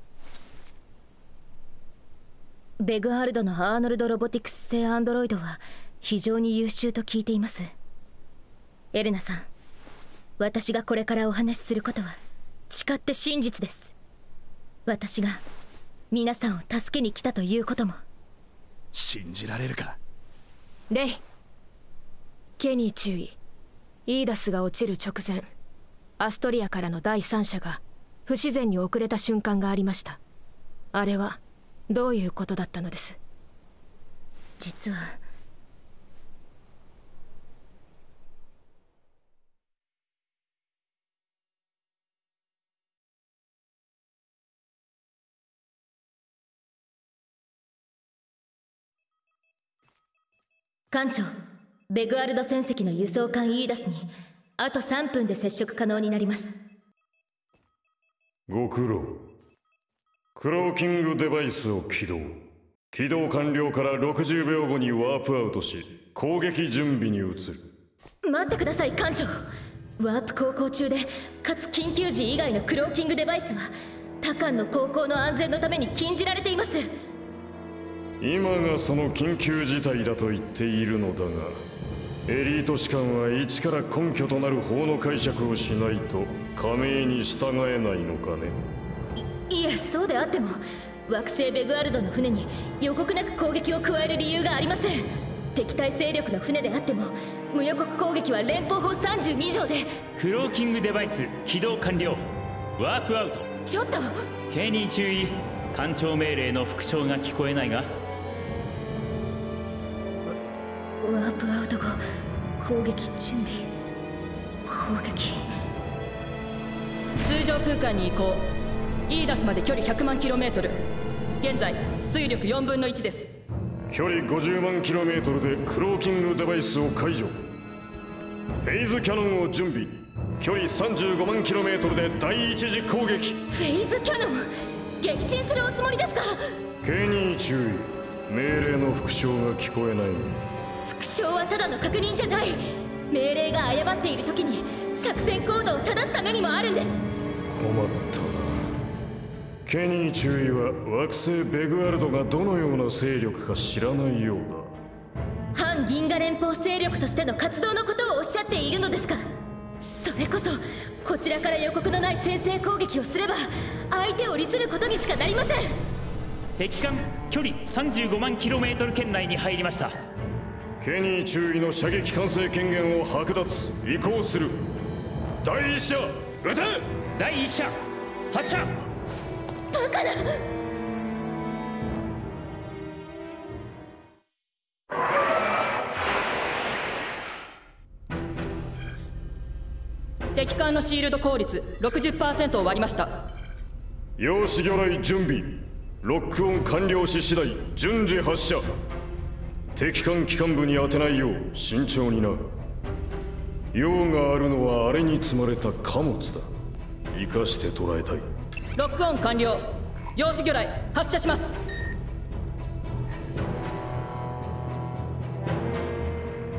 ベグハルドのアーノルドロボティクス製アンドロイドは非常に優秀と聞いています。エレナさん、私がこれからお話しすることは誓って真実です。私が皆さんを助けに来たということも。 信じられるか。 レイ、ケニー注意。イーダスが落ちる直前、アストリアからの第三者が不自然に遅れた瞬間がありました。あれはどういうことだったのです？ 実は艦長、ベグアルド船籍の輸送艦イーダスにあとさんぷんで接触可能になります。 ご苦労。クローキングデバイスを起動。起動完了からろくじゅうびょうごにワープアウトし、攻撃準備に移る。 待ってください艦長。ワープ航行中でかつ緊急時以外のクローキングデバイスは他艦の航行の安全のために禁じられています。 今がその緊急事態だと言っているのだが、エリート士官は一から根拠となる法の解釈をしないと加盟に従えないのかね。 い, いえそうであっても惑星ベグアルドの船に予告なく攻撃を加える理由がありません。敵対勢力の船であっても無予告攻撃は連邦法さんじゅうに条で。 クローキングデバイス起動完了。ワープアウト。 ちょっとケニー注意。艦長命令の副将が聞こえないが。 ワープアウト後攻撃準備。攻撃。 通常空間に移行。イーダスまで距離ひゃくまんキロメートル。現在推力よんぶんのいちです。 距離ごじゅうまんキロメートルでクローキングデバイスを解除。フェイズキャノンを準備。距離さんじゅうごまんキロメートルで第一次攻撃。 フェイズキャノン撃沈するおつもりですか？ ケニー注意。命令の副将が聞こえない。 副将はただの確認じゃない。命令が誤っている時に作戦行動を正すためにもあるんです。 困ったな。ケニー注意は惑星ベグアルドがどのような勢力か知らないようだ。反銀河連邦勢力としての活動のことをおっしゃっているのですか？それこそこちらから予告のない先制攻撃をすれば相手を利することにしかなりません。 敵艦距離さんじゅうごまんキロメートル圏内に入りました。 ケニー注意の射撃管制権限を剥奪。移行する。第一射撃て。 第一射発射。 バカな。 敵艦のシールド効率 ろくじゅっパーセント を割りました。 陽子魚雷準備。ロックオン完了し次第順次発射。敵艦機関部に当てないよう慎重にな。用があるのはあれに積まれた貨物だ。生かして捉えたい。 ロックオン完了。陽子魚雷発射します。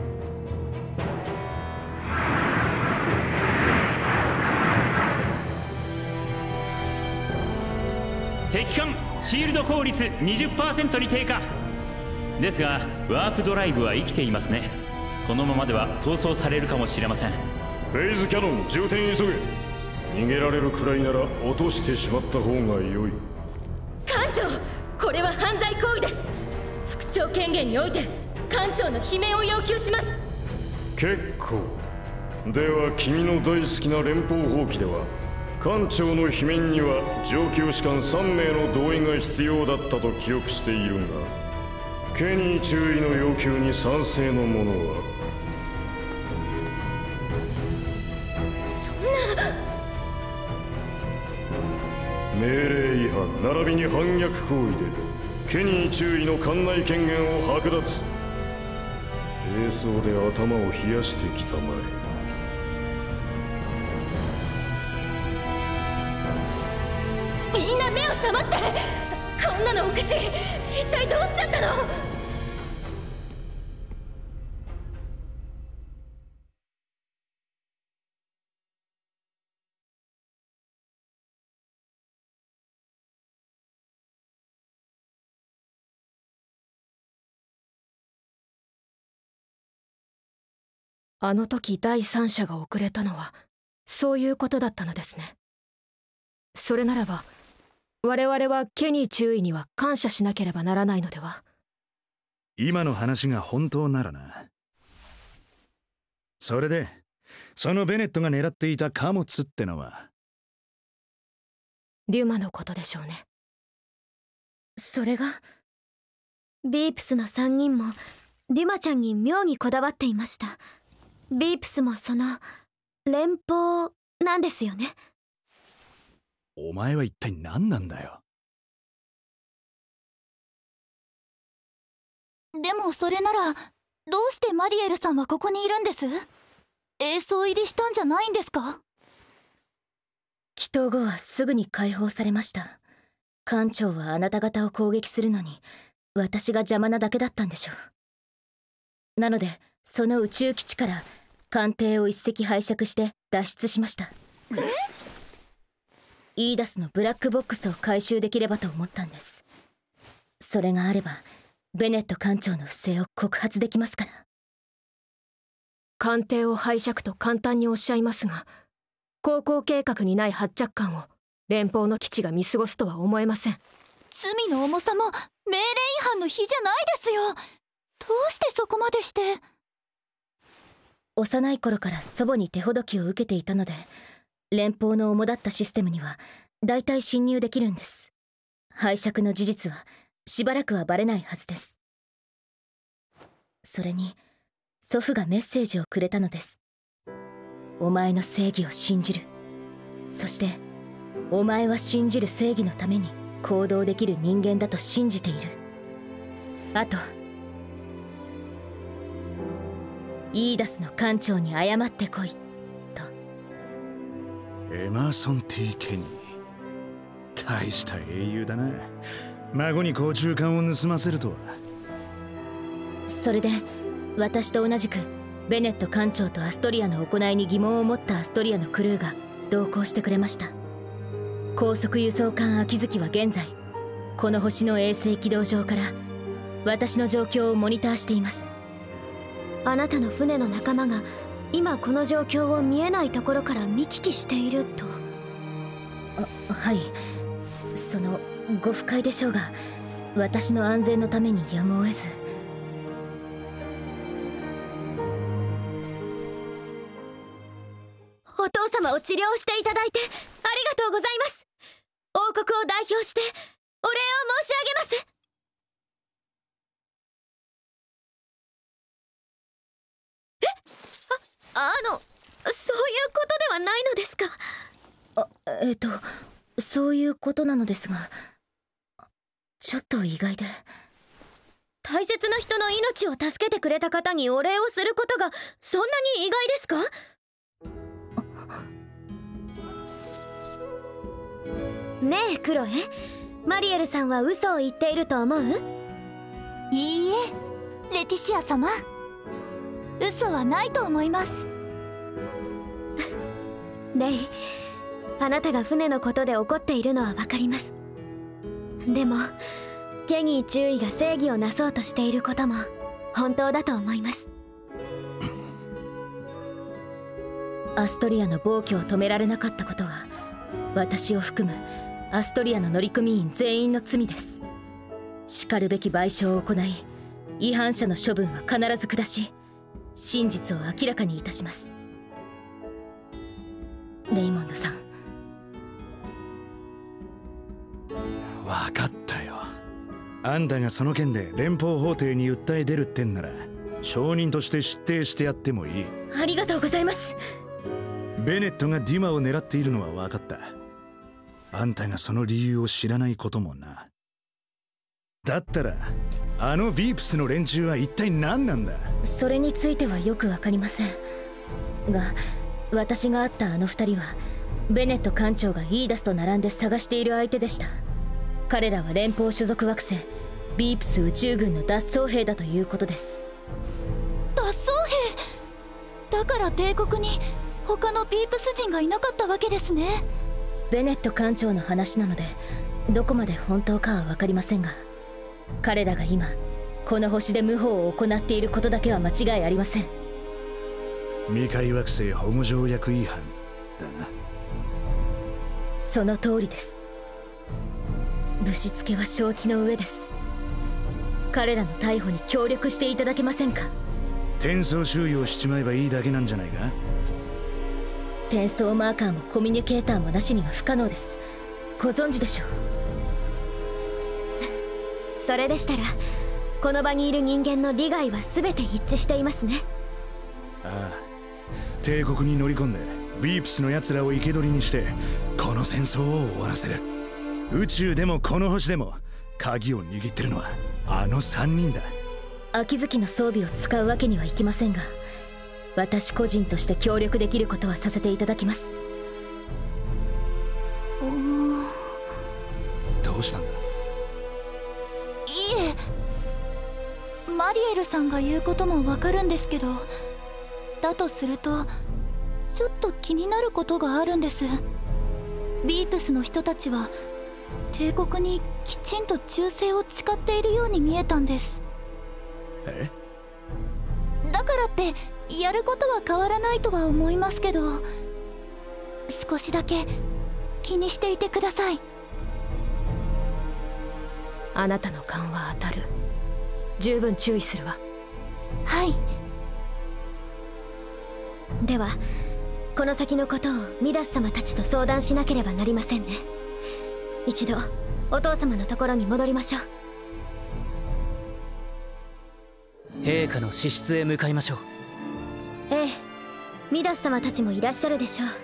敵艦シールド効率 にじゅっパーセント に低下ですが、ワープドライブは生きていますね。このままでは逃走されるかもしれません。 フェイズキャノン充填急げ。逃げられるくらいなら落としてしまった方が良い。 艦長、これは犯罪行為です。副長権限において艦長の罷免を要求します。 結構では、君の大好きな連邦法規では艦長の罷免には上級士官さんめいの同意が必要だったと記憶しているが、ケニー中尉の要求に賛成の者は？ そんな。 命令違反並びに反逆行為でケニー中尉の艦内権限を剥奪。兵装で頭を冷やしてきたまえ。 みんな目を覚まして。こんなのおかしい。一体どうしちゃったの？ あの時第三者が遅れたのはそういうことだったのですね。それならば我々はケニー中尉には感謝しなければならないのでは。 今の話が本当ならな。それでそのベネットが狙っていた貨物ってのはリュマのことでしょうね。 それがビープスのさんにんもデュマちゃんに妙にこだわっていました。ビープスもその連邦なんですよね。 お前は一体何なんだよ。 でもそれならどうしてマリエルさんはここにいるんです？衛装入りしたんじゃないんですか？ 祈祷後はすぐに解放されました。艦長はあなた方を攻撃するのに私が邪魔なだけだったんでしょう。なのでその宇宙基地から艦艇を一隻拝借して脱出しました。 え？ イーダスのブラックボックスを回収できればと思ったんです。それがあればベネット艦長の不正を告発できますから。 艦艇を拝借と簡単におっしゃいますが、航行計画にない発着艦を連邦の基地が見過ごすとは思えません。 罪の重さも命令違反の比じゃないですよ。どうしてそこまでして。 幼い頃から祖母に手ほどきを受けていたので、連邦の主だったシステムには大体侵入できるんです。拝借の事実はしばらくはバレないはずです。それに祖父がメッセージをくれたのです。お前の正義を信じる。そしてお前は信じる正義のために行動できる人間だと信じている。あとイーダスの艦長に謝ってこいと。 エマーソン・ティー・ケニー、大した英雄だな。孫に甲虫艦を盗ませるとは。 それで私と同じくベネット艦長とアストリアの行いに疑問を持ったアストリアのクルーが同行してくれました。高速輸送艦秋月は現在この星の衛星軌道上から私の状況をモニターしています。 あなたの船の仲間が今この状況を見えないところから見聞きしていると。 あ、はい、そのご不快でしょうが私の安全のためにやむを得ず。 お父様を治療していただいてありがとうございます。王国を代表してお礼を申し上げます。え？あ、あの、そういうことではないのですか？ あ、えっとそういうことなのですが、ちょっと意外で。 大切な人の命を助けてくれた方にお礼をすることがそんなに意外ですか？ねえクロエ、マリエルさんは嘘を言っていると思う？ いいえ、レティシア様、嘘はないと思います。 レイ、あなたが船のことで怒っているのはわかります。 でもケニー中尉が正義をなそうとしていることも本当だと思います。 アストリアの暴挙を止められなかったことは私を含むアストリアの乗組員全員の罪です。しかるべき賠償を行い、違反者の処分は必ず下し、真実を明らかにいたします。レイモンドさん。 分かったよ。あんたがその件で連邦法廷に訴え出るってんなら証人として出廷してやってもいい。 ありがとうございます。 ベネットがデュマを狙っているのは分かった。あんたがその理由を知らないこともな。だったらあのビープスの連中は一体何なんだ。 それについてはよく分かりませんが、私が会ったあの二人はベネット艦長がイーダスと並んで探している相手でした。彼らは連邦所属惑星ビープス宇宙軍の脱走兵だということです。 脱走兵だから帝国に他のビープス人がいなかったわけですね。 ベネット艦長の話なのでどこまで本当かは分かりませんが、彼らが今この星で謀反を行っていることだけは間違いありません。 未開惑星保護条約違反だな。 その通りです。ぶしつけは承知の上です。彼らの逮捕に協力していただけませんか。 転送収容しちまえばいいだけなんじゃないか。 転送マーカーもコミュニケーターもなしには不可能です。ご存知でしょう。 それでしたらこの場にいる人間の利害は全て一致していますね。 ああ、帝国に乗り込んでビープスの奴らを生け捕りにしてこの戦争を終わらせる。宇宙でもこの星でも鍵を握ってるのはあの三人だ。 秋月の装備を使うわけにはいきませんが、私個人として協力できることはさせていただきます。 どうしたんだ。 いいえ、マリエルさんが言うこともわかるんですけど、だとするとちょっと気になることがあるんです。ビープスの人たちは帝国にきちんと忠誠を誓っているように見えたんです。 え？ だからってやることは変わらないとは思いますけど、少しだけ気にしていてください。 あなたの勘は当たる。十分注意するわ。 はい。 ではこの先のことをミダス様たちと相談しなければなりませんね。一度お父様のところに戻りましょう。 陛下の私室へ向かいましょう。 ええ、ミダス様たちもいらっしゃるでしょう。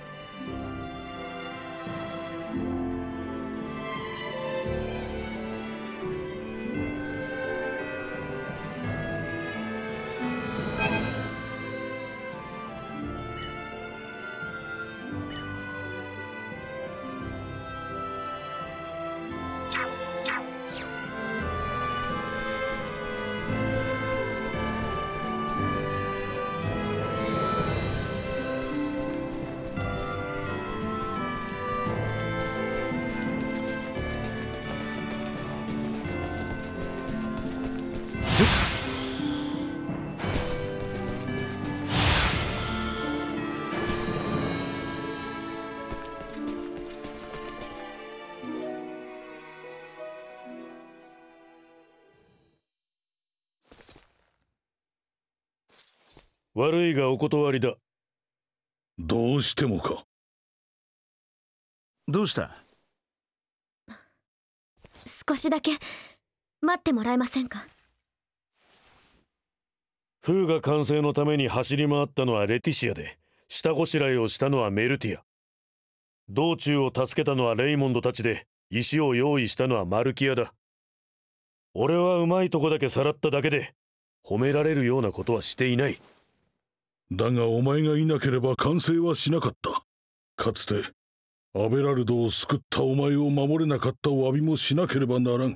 悪いがお断りだ。 どうしてもか。 どうした？ 少しだけ待ってもらえませんか。 フーが完成のために走り回ったのはレティシアで、下ごしらえをしたのはメルティア。道中を助けたのはレイモンドたちで、石を用意したのはマルキアだ。俺はうまいとこだけさらっただけで褒められるようなことはしていない。 だがお前がいなければ完成はしなかった。かつてアベラルドを救ったお前を守れなかった詫びもしなければならん。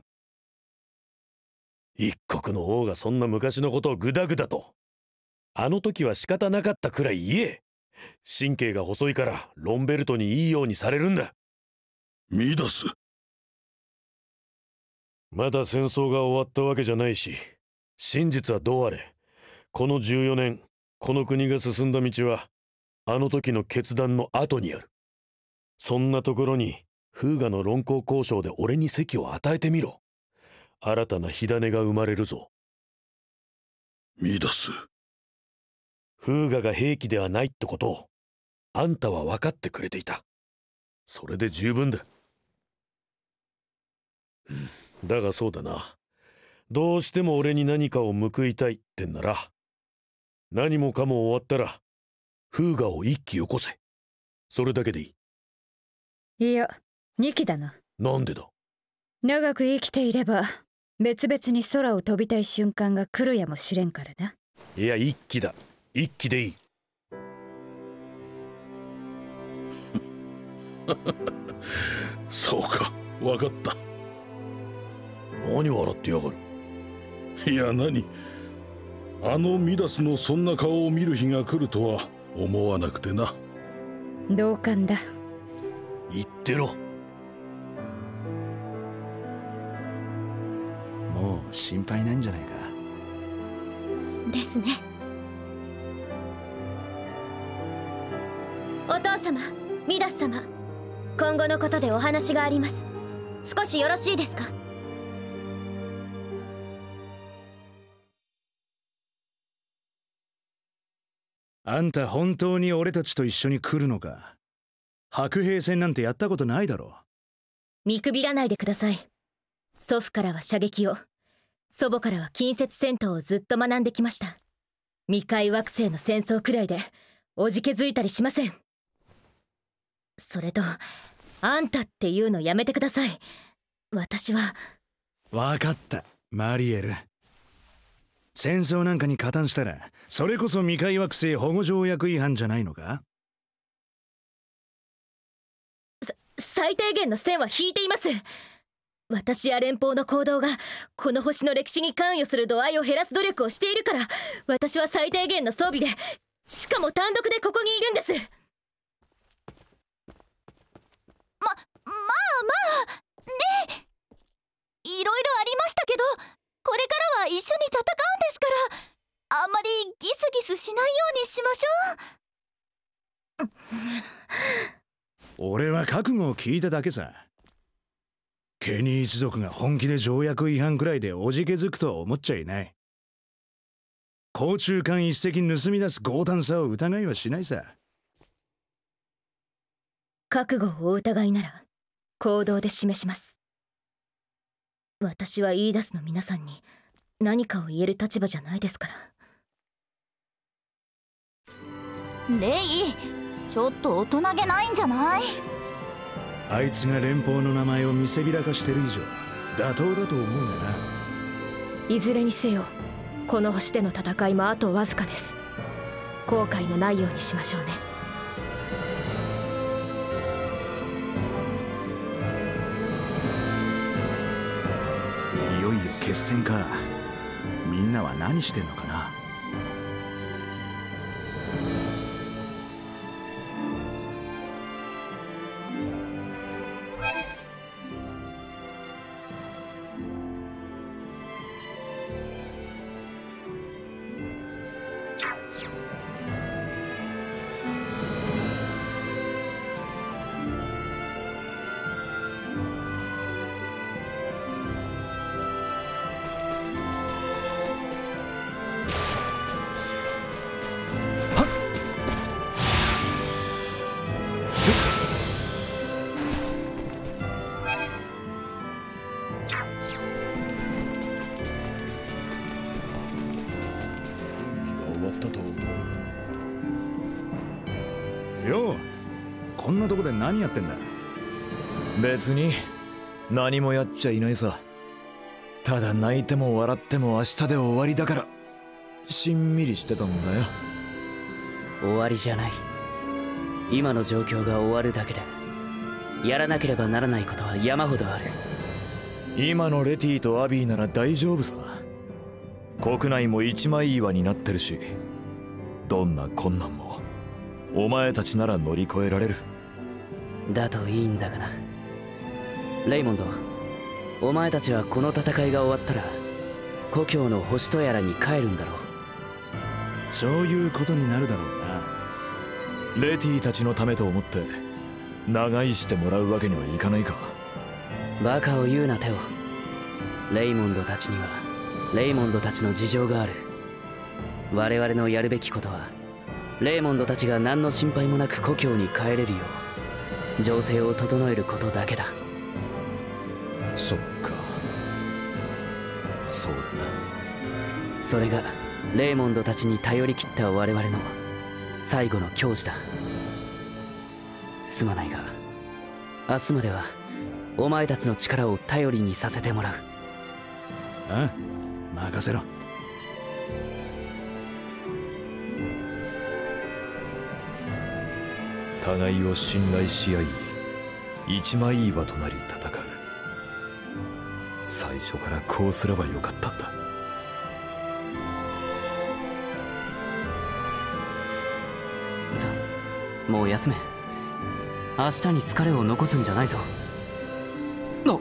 一国の王がそんな昔のことをグダグダと。あの時は仕方なかったくらい言え。神経が細いからロンベルトにいいようにされるんだ。 ミダス、 まだ戦争が終わったわけじゃないし、真実はどうあれこのじゅうよねんこの国が進んだ道はあの時の決断の後にある。そんなところにフーガの論功交渉で俺に席を与えてみろ。新たな火種が生まれるぞ。 ミダス、 フーガが兵器ではないってことをあんたは分かってくれていた。それで十分だ。だがそうだな、どうしても俺に何かを報いたいってんなら、何もかも終わったらフーガを一気よこせ。それだけでいい。 いや、二機だな。 なんでだ。 長く生きていれば別々に空を飛びたい瞬間が来るやもしれんからな。 いや、一機だ。一機でいい。 そうか、分かった。 何笑ってやがる。 いや、何、あのミダスのそんな顔を見る日が来るとは思わなくてな。 同感だ。 言ってろ。 もう心配ないんじゃないか。 ですね。お父様、ミダス様、今後のことでお話があります。少しよろしいですか。 あんた本当に俺たちと一緒に来るのか。白兵戦なんてやったことないだろ。 見くびらないでください。祖父からは射撃を、祖母からは近接戦闘をずっと学んできました。未開惑星の戦争くらいでおじけづいたりしません。それと、あんたっていうのやめてください。私は。 わかった、マリエル。戦争なんかに加担したら、それこそ未開惑星保護条約違反じゃないのか。 さ最低限の線は引いています。私や連邦の行動がこの星の歴史に関与する度合いを減らす努力をしているから、私は最低限の装備で、しかも単独でここにいるんです。 ま、まあまあねえ、いろいろありましたけど、これからは一緒に戦うんですから、あんまりギスギスしないようにしましょう。俺は覚悟を聞いただけさ。ケニー一族が本気で条約違反くらいでおじけづくとは思っちゃいない。甲虫艦一隻盗み出す強胆さを疑いはしないさ。 覚悟をお疑いなら行動で示します。私はイーダスの皆さんに何かを言える立場じゃないですから。 レイ、ちょっと大人げないんじゃない？ あいつが連邦の名前を見せびらかしてる以上妥当だと思うんだな。 いずれにせよこの星での戦いもあとわずかです。後悔のないようにしましょうね。 いよいよ決戦か。みんなは何してんのかな。よう、こんなとこで何やってんだ。 別に何もやっちゃいないさ。ただ泣いても笑っても明日で終わりだからしんみりしてたんだよ。 終わりじゃない。今の状況が終わるだけでやらなければならないことは山ほどある。 今のレティとアビーなら大丈夫さ。国内も一枚岩になってるし、どんな困難もお前たちなら乗り越えられる。 だといいんだがな。レイモンド、 お前たちはこの戦いが終わったら故郷の星とやらに帰るんだろう。 そういうことになるだろうな。レティたちのためと思って長居してもらうわけにはいかないか。 バカを言うなテオ。レイモンドたちにはレイモンドたちの事情がある。我々のやるべきことはレイモンドたちが何の心配もなく故郷に帰れるよう情勢を整えることだけだ。 そっか、そうだな。 それがレイモンドたちに頼り切った我々の最後の矜持だ。すまないが明日まではお前たちの力を頼りにさせてもらう。 ああ、任せろ。 互いを信頼し合い一枚岩となり戦う。最初からこうすればよかったんだ。 さあ、もう休め。明日に疲れを残すんじゃないぞ。あっ、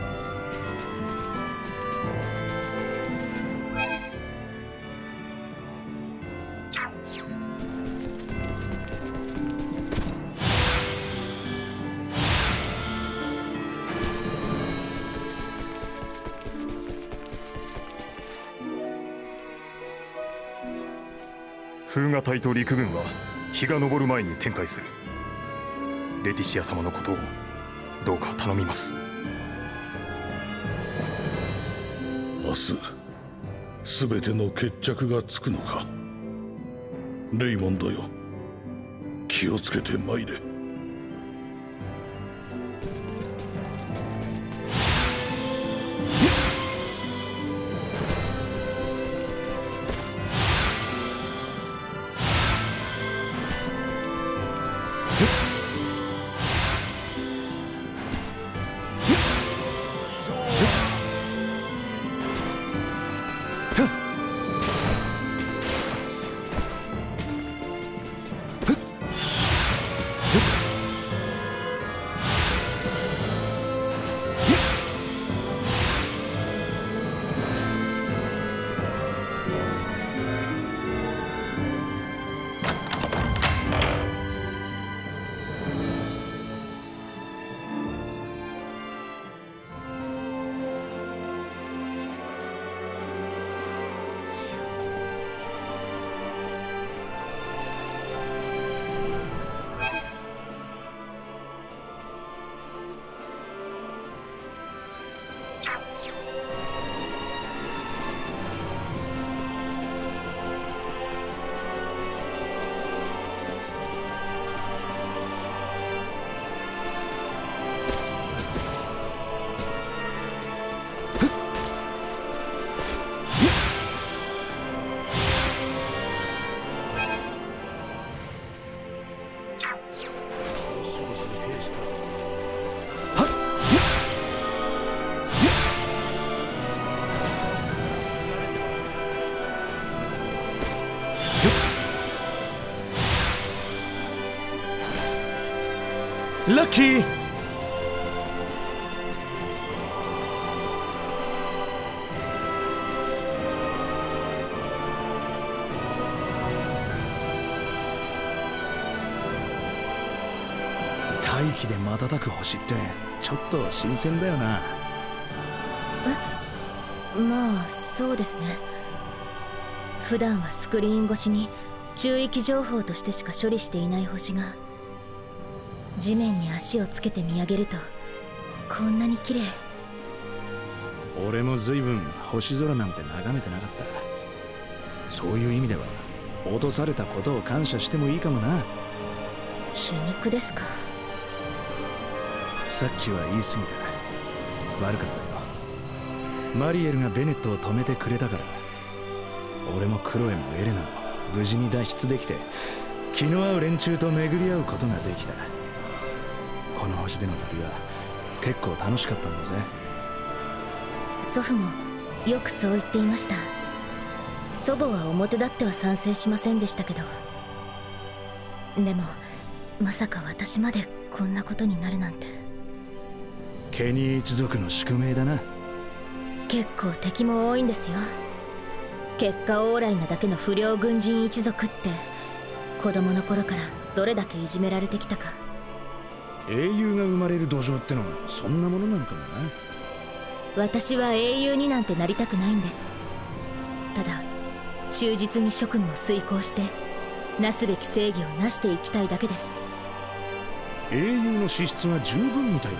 風雅隊と陸軍は日が昇る前に展開する。レティシア様のことをどうか頼みます。 明日全ての決着がつくのか。レイモンドよ、気をつけて参れ。 ラッキー。大気で瞬く星ってちょっと新鮮だよな。 え、まあそうですね。普段はスクリーン越しに中域情報としてしか処理していない星が地面に足をつけて見上げるとこんなに綺麗。 俺も随分星空なんて眺めてなかった。そういう意味では落とされたことを感謝してもいいかもな。 皮肉ですか。 さっきは言い過ぎた。悪かったよ。マリエルがベネットを止めてくれたから俺もクロエもエレナも無事に脱出できて気の合う連中と巡り合うことができた。この星での旅は結構楽しかったんだぜ。 祖父もよくそう言っていました。祖母は表立っては賛成しませんでしたけど、でもまさか私までこんなことになるなんて。 ケニー一族の宿命だな。 結構敵も多いんですよ。結果オーライなだけの不良軍人一族って子供の頃からどれだけいじめられてきたか。 英雄が生まれる土壌ってのはそんなものなのかもな。 私は英雄になんてなりたくないんです。ただ忠実に職務を遂行してなすべき正義をなしていきたいだけです。 英雄の資質は十分みたい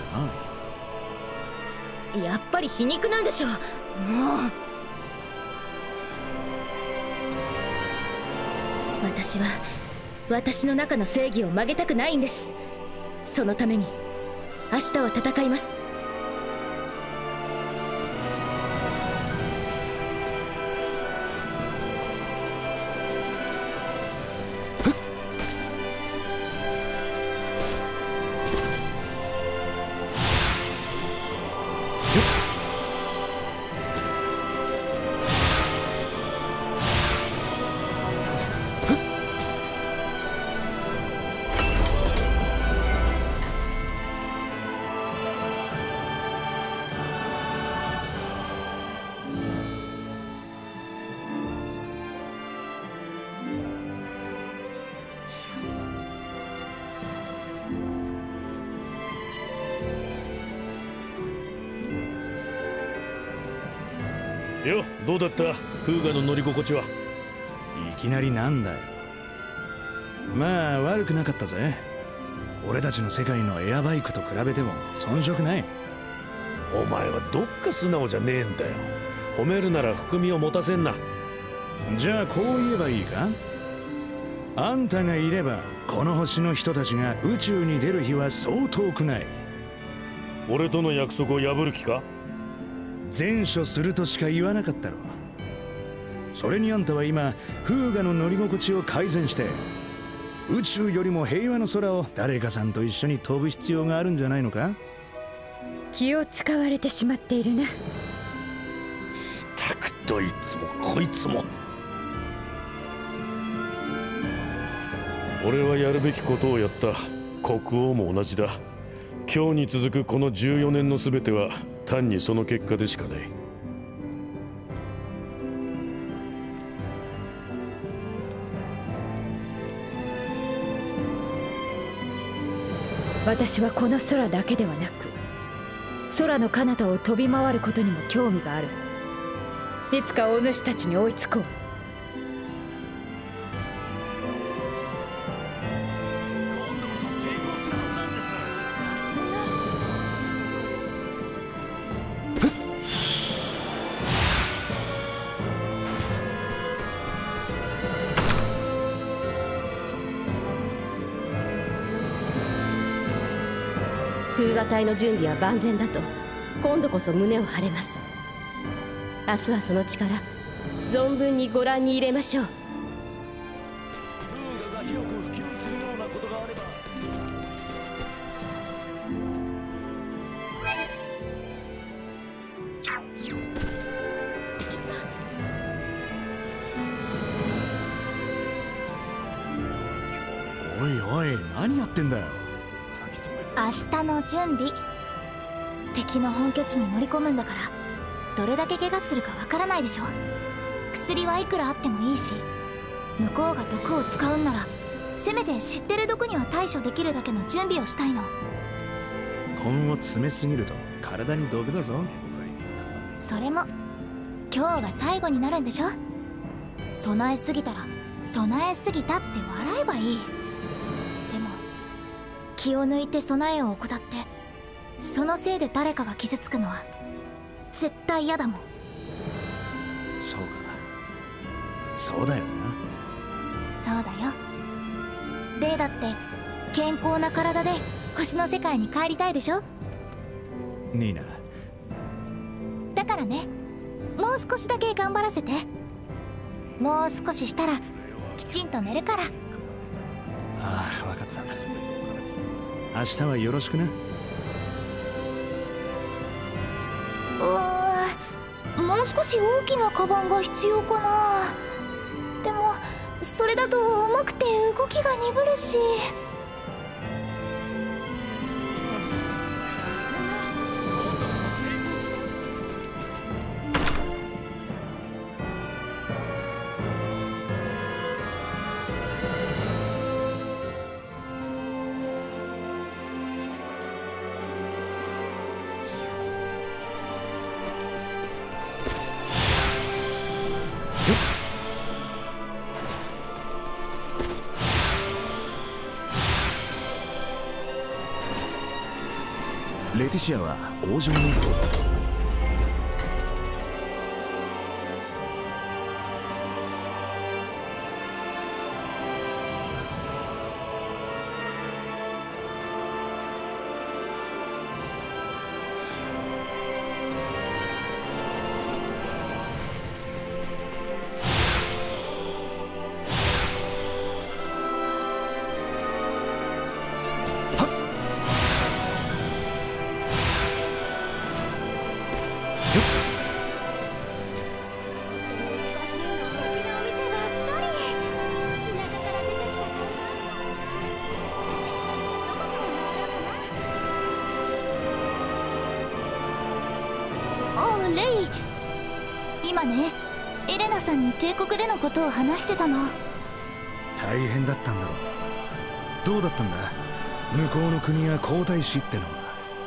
だな。やっぱり皮肉なんでしょう。もう私は私の中の正義を曲げたくないんです。そのために明日は戦います。 よ、どうだったフーガの乗り心地は。 いきなりなんだよ。まあ悪くなかったぜ。俺たちの世界のエアバイクと比べても遜色ない。 お前はどっか素直じゃねえんだよ。褒めるなら含みを持たせんな。 じゃあこう言えばいいか。あんたがいればこの星の人たちが宇宙に出る日はそう遠くない。 俺との約束を破る気か。 善処するとしか言わなかったろ。それにあんたは今フーガの乗り心地を改善して宇宙よりも平和の空を誰かさんと一緒に飛ぶ必要があるんじゃないのか。 気を使われてしまっているな。 たくどいつもこいつも。 俺はやるべきことをやった。国王も同じだ。今日に続くこのじゅうよねんの全ては単にその結果でしかない。 私はこの空だけではなく空の彼方を飛び回ることにも興味がある。いつかお主たちに追いつこう。 風雅隊の準備は万全だと今度こそ胸を張れます。明日はその力存分にご覧に入れましょう。 風雅が広く普及するようなことがあれば。 おいおい、何やってんだよ。 明日の準備。敵の本拠地に乗り込むんだからどれだけ怪我するかわからないでしょ。薬はいくらあってもいいし、向こうが毒を使うんならせめて知ってる毒には対処できるだけの準備をしたいの。 根を詰めすぎると体に毒だぞ。 それも今日が最後になるんでしょ。備えすぎたら備えすぎたって笑えばいい。でも気を抜いて備えを怠ってそのせいで誰かが傷つくのは絶対嫌だもん。 そうか、そうだよな。 そうだよ。レイだって健康な体で星の世界に帰りたいでしょ。 ニーナ、 だからね、もう少しだけ頑張らせて。もう少ししたらきちんと寝るから。 ああ、分かった。明日はよろしくな。 うーん、もう少し大きなカバンが必要かな。でもそれだと重くて動きが鈍るし。 レティシアは王女の一頭。 今ね、エレナさんに帝国でのことを話してたの。 大変だったんだろう。どうだったんだ、向こうの国が皇太子ってのは。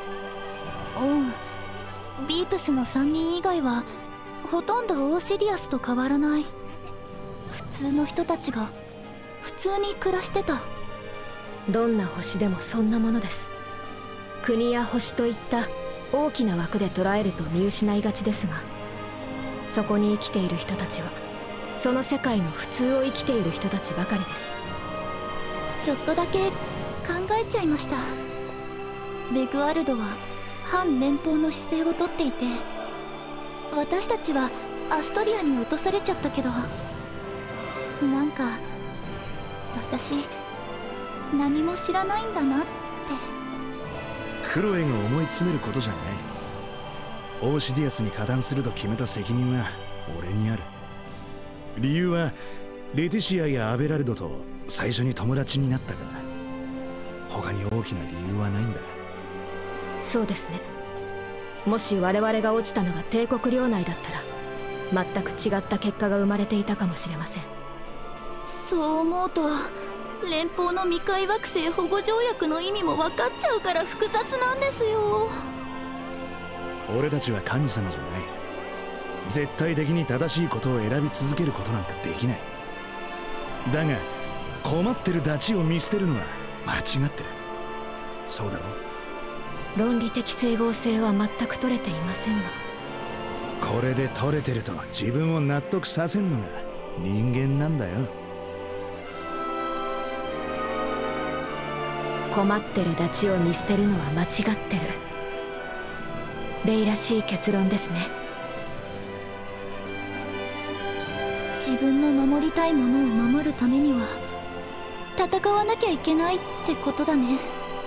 うん、ビープスのさんにん以外はほとんどオーシディアスと変わらない普通の人たちが普通に暮らしてた。 どんな星でもそんなものです。国や星といった大きな枠で捉えると見失いがちですが、そこに生きている人たちはその世界の普通を生きている人たちばかりです。 ちょっとだけ考えちゃいました。ベグワルドは反連邦の姿勢をとっていて、私たちはアストリアに落とされちゃったけど、なんか私何も知らないんだなって。 クロエが思い詰めることじゃない。オーシディアスに加担すると決めた責任は俺にある。理由はレティシアやアベラルドと最初に友達になったから。他に大きな理由はないんだ。 そうですね。もし我々が落ちたのが帝国領内だったら全く違った結果が生まれていたかもしれません。 そう思うと連邦の未開惑星保護条約の意味も分かっちゃうから複雑なんですよ。 俺たちは神様じゃない。絶対的に正しいことを選び続けることなんかできない。だが困ってるダチを見捨てるのは間違ってる。そうだろ。 論理的整合性は全く取れていませんが、 これで取れてると自分を納得させんのが人間なんだよ。 困ってるダチを見捨てるのは間違ってる。レイらしい結論ですね。 自分の守りたいものを守るためには戦わなきゃいけないってことだね。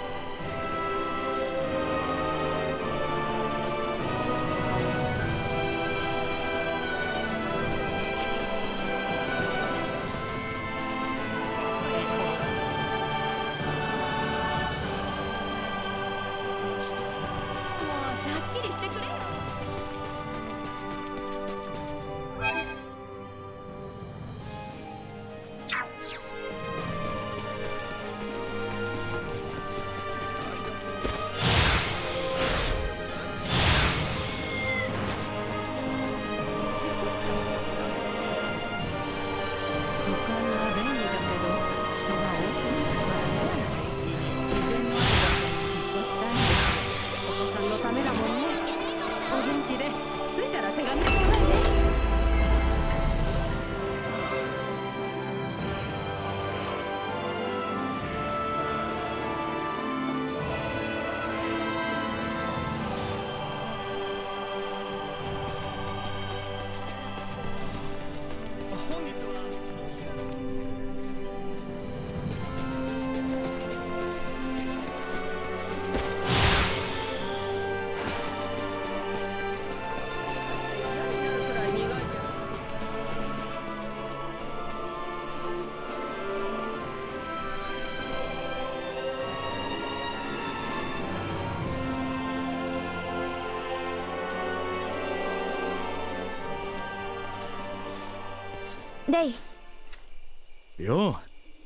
レイ。 よ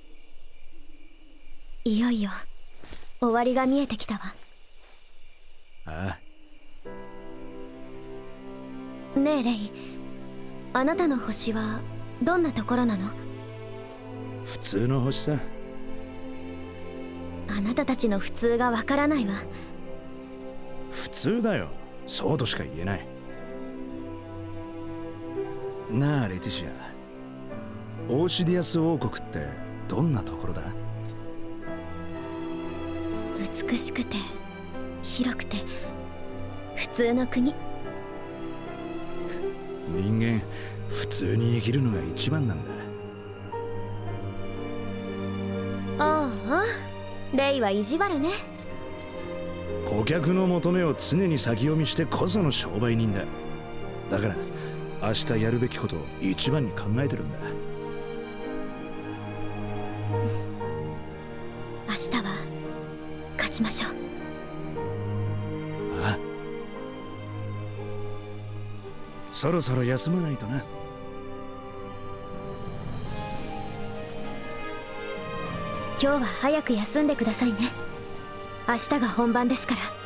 う。いよいよ終わりが見えてきたわ。 ああ。ねえレイ、あなたの星はどんなところなの？ 普通の星さ。 あなたたちの普通がわからないわ。 通だよ。そうとしか言えない。なあレティシア、オーシディアス王国ってどんなところだ？ 美しくて広くて普通の国。 人間普通に生きるのが一番なんだ。 ああ、レイは意地悪ね。 顧客の求めを常に先読みしてこその商売人だ。だから明日やるべきことを一番に考えてるんだ。 明日は勝ちましょう。 ああ、そろそろ休まないとな。 今日は早く休んでくださいね。明日が本番ですから。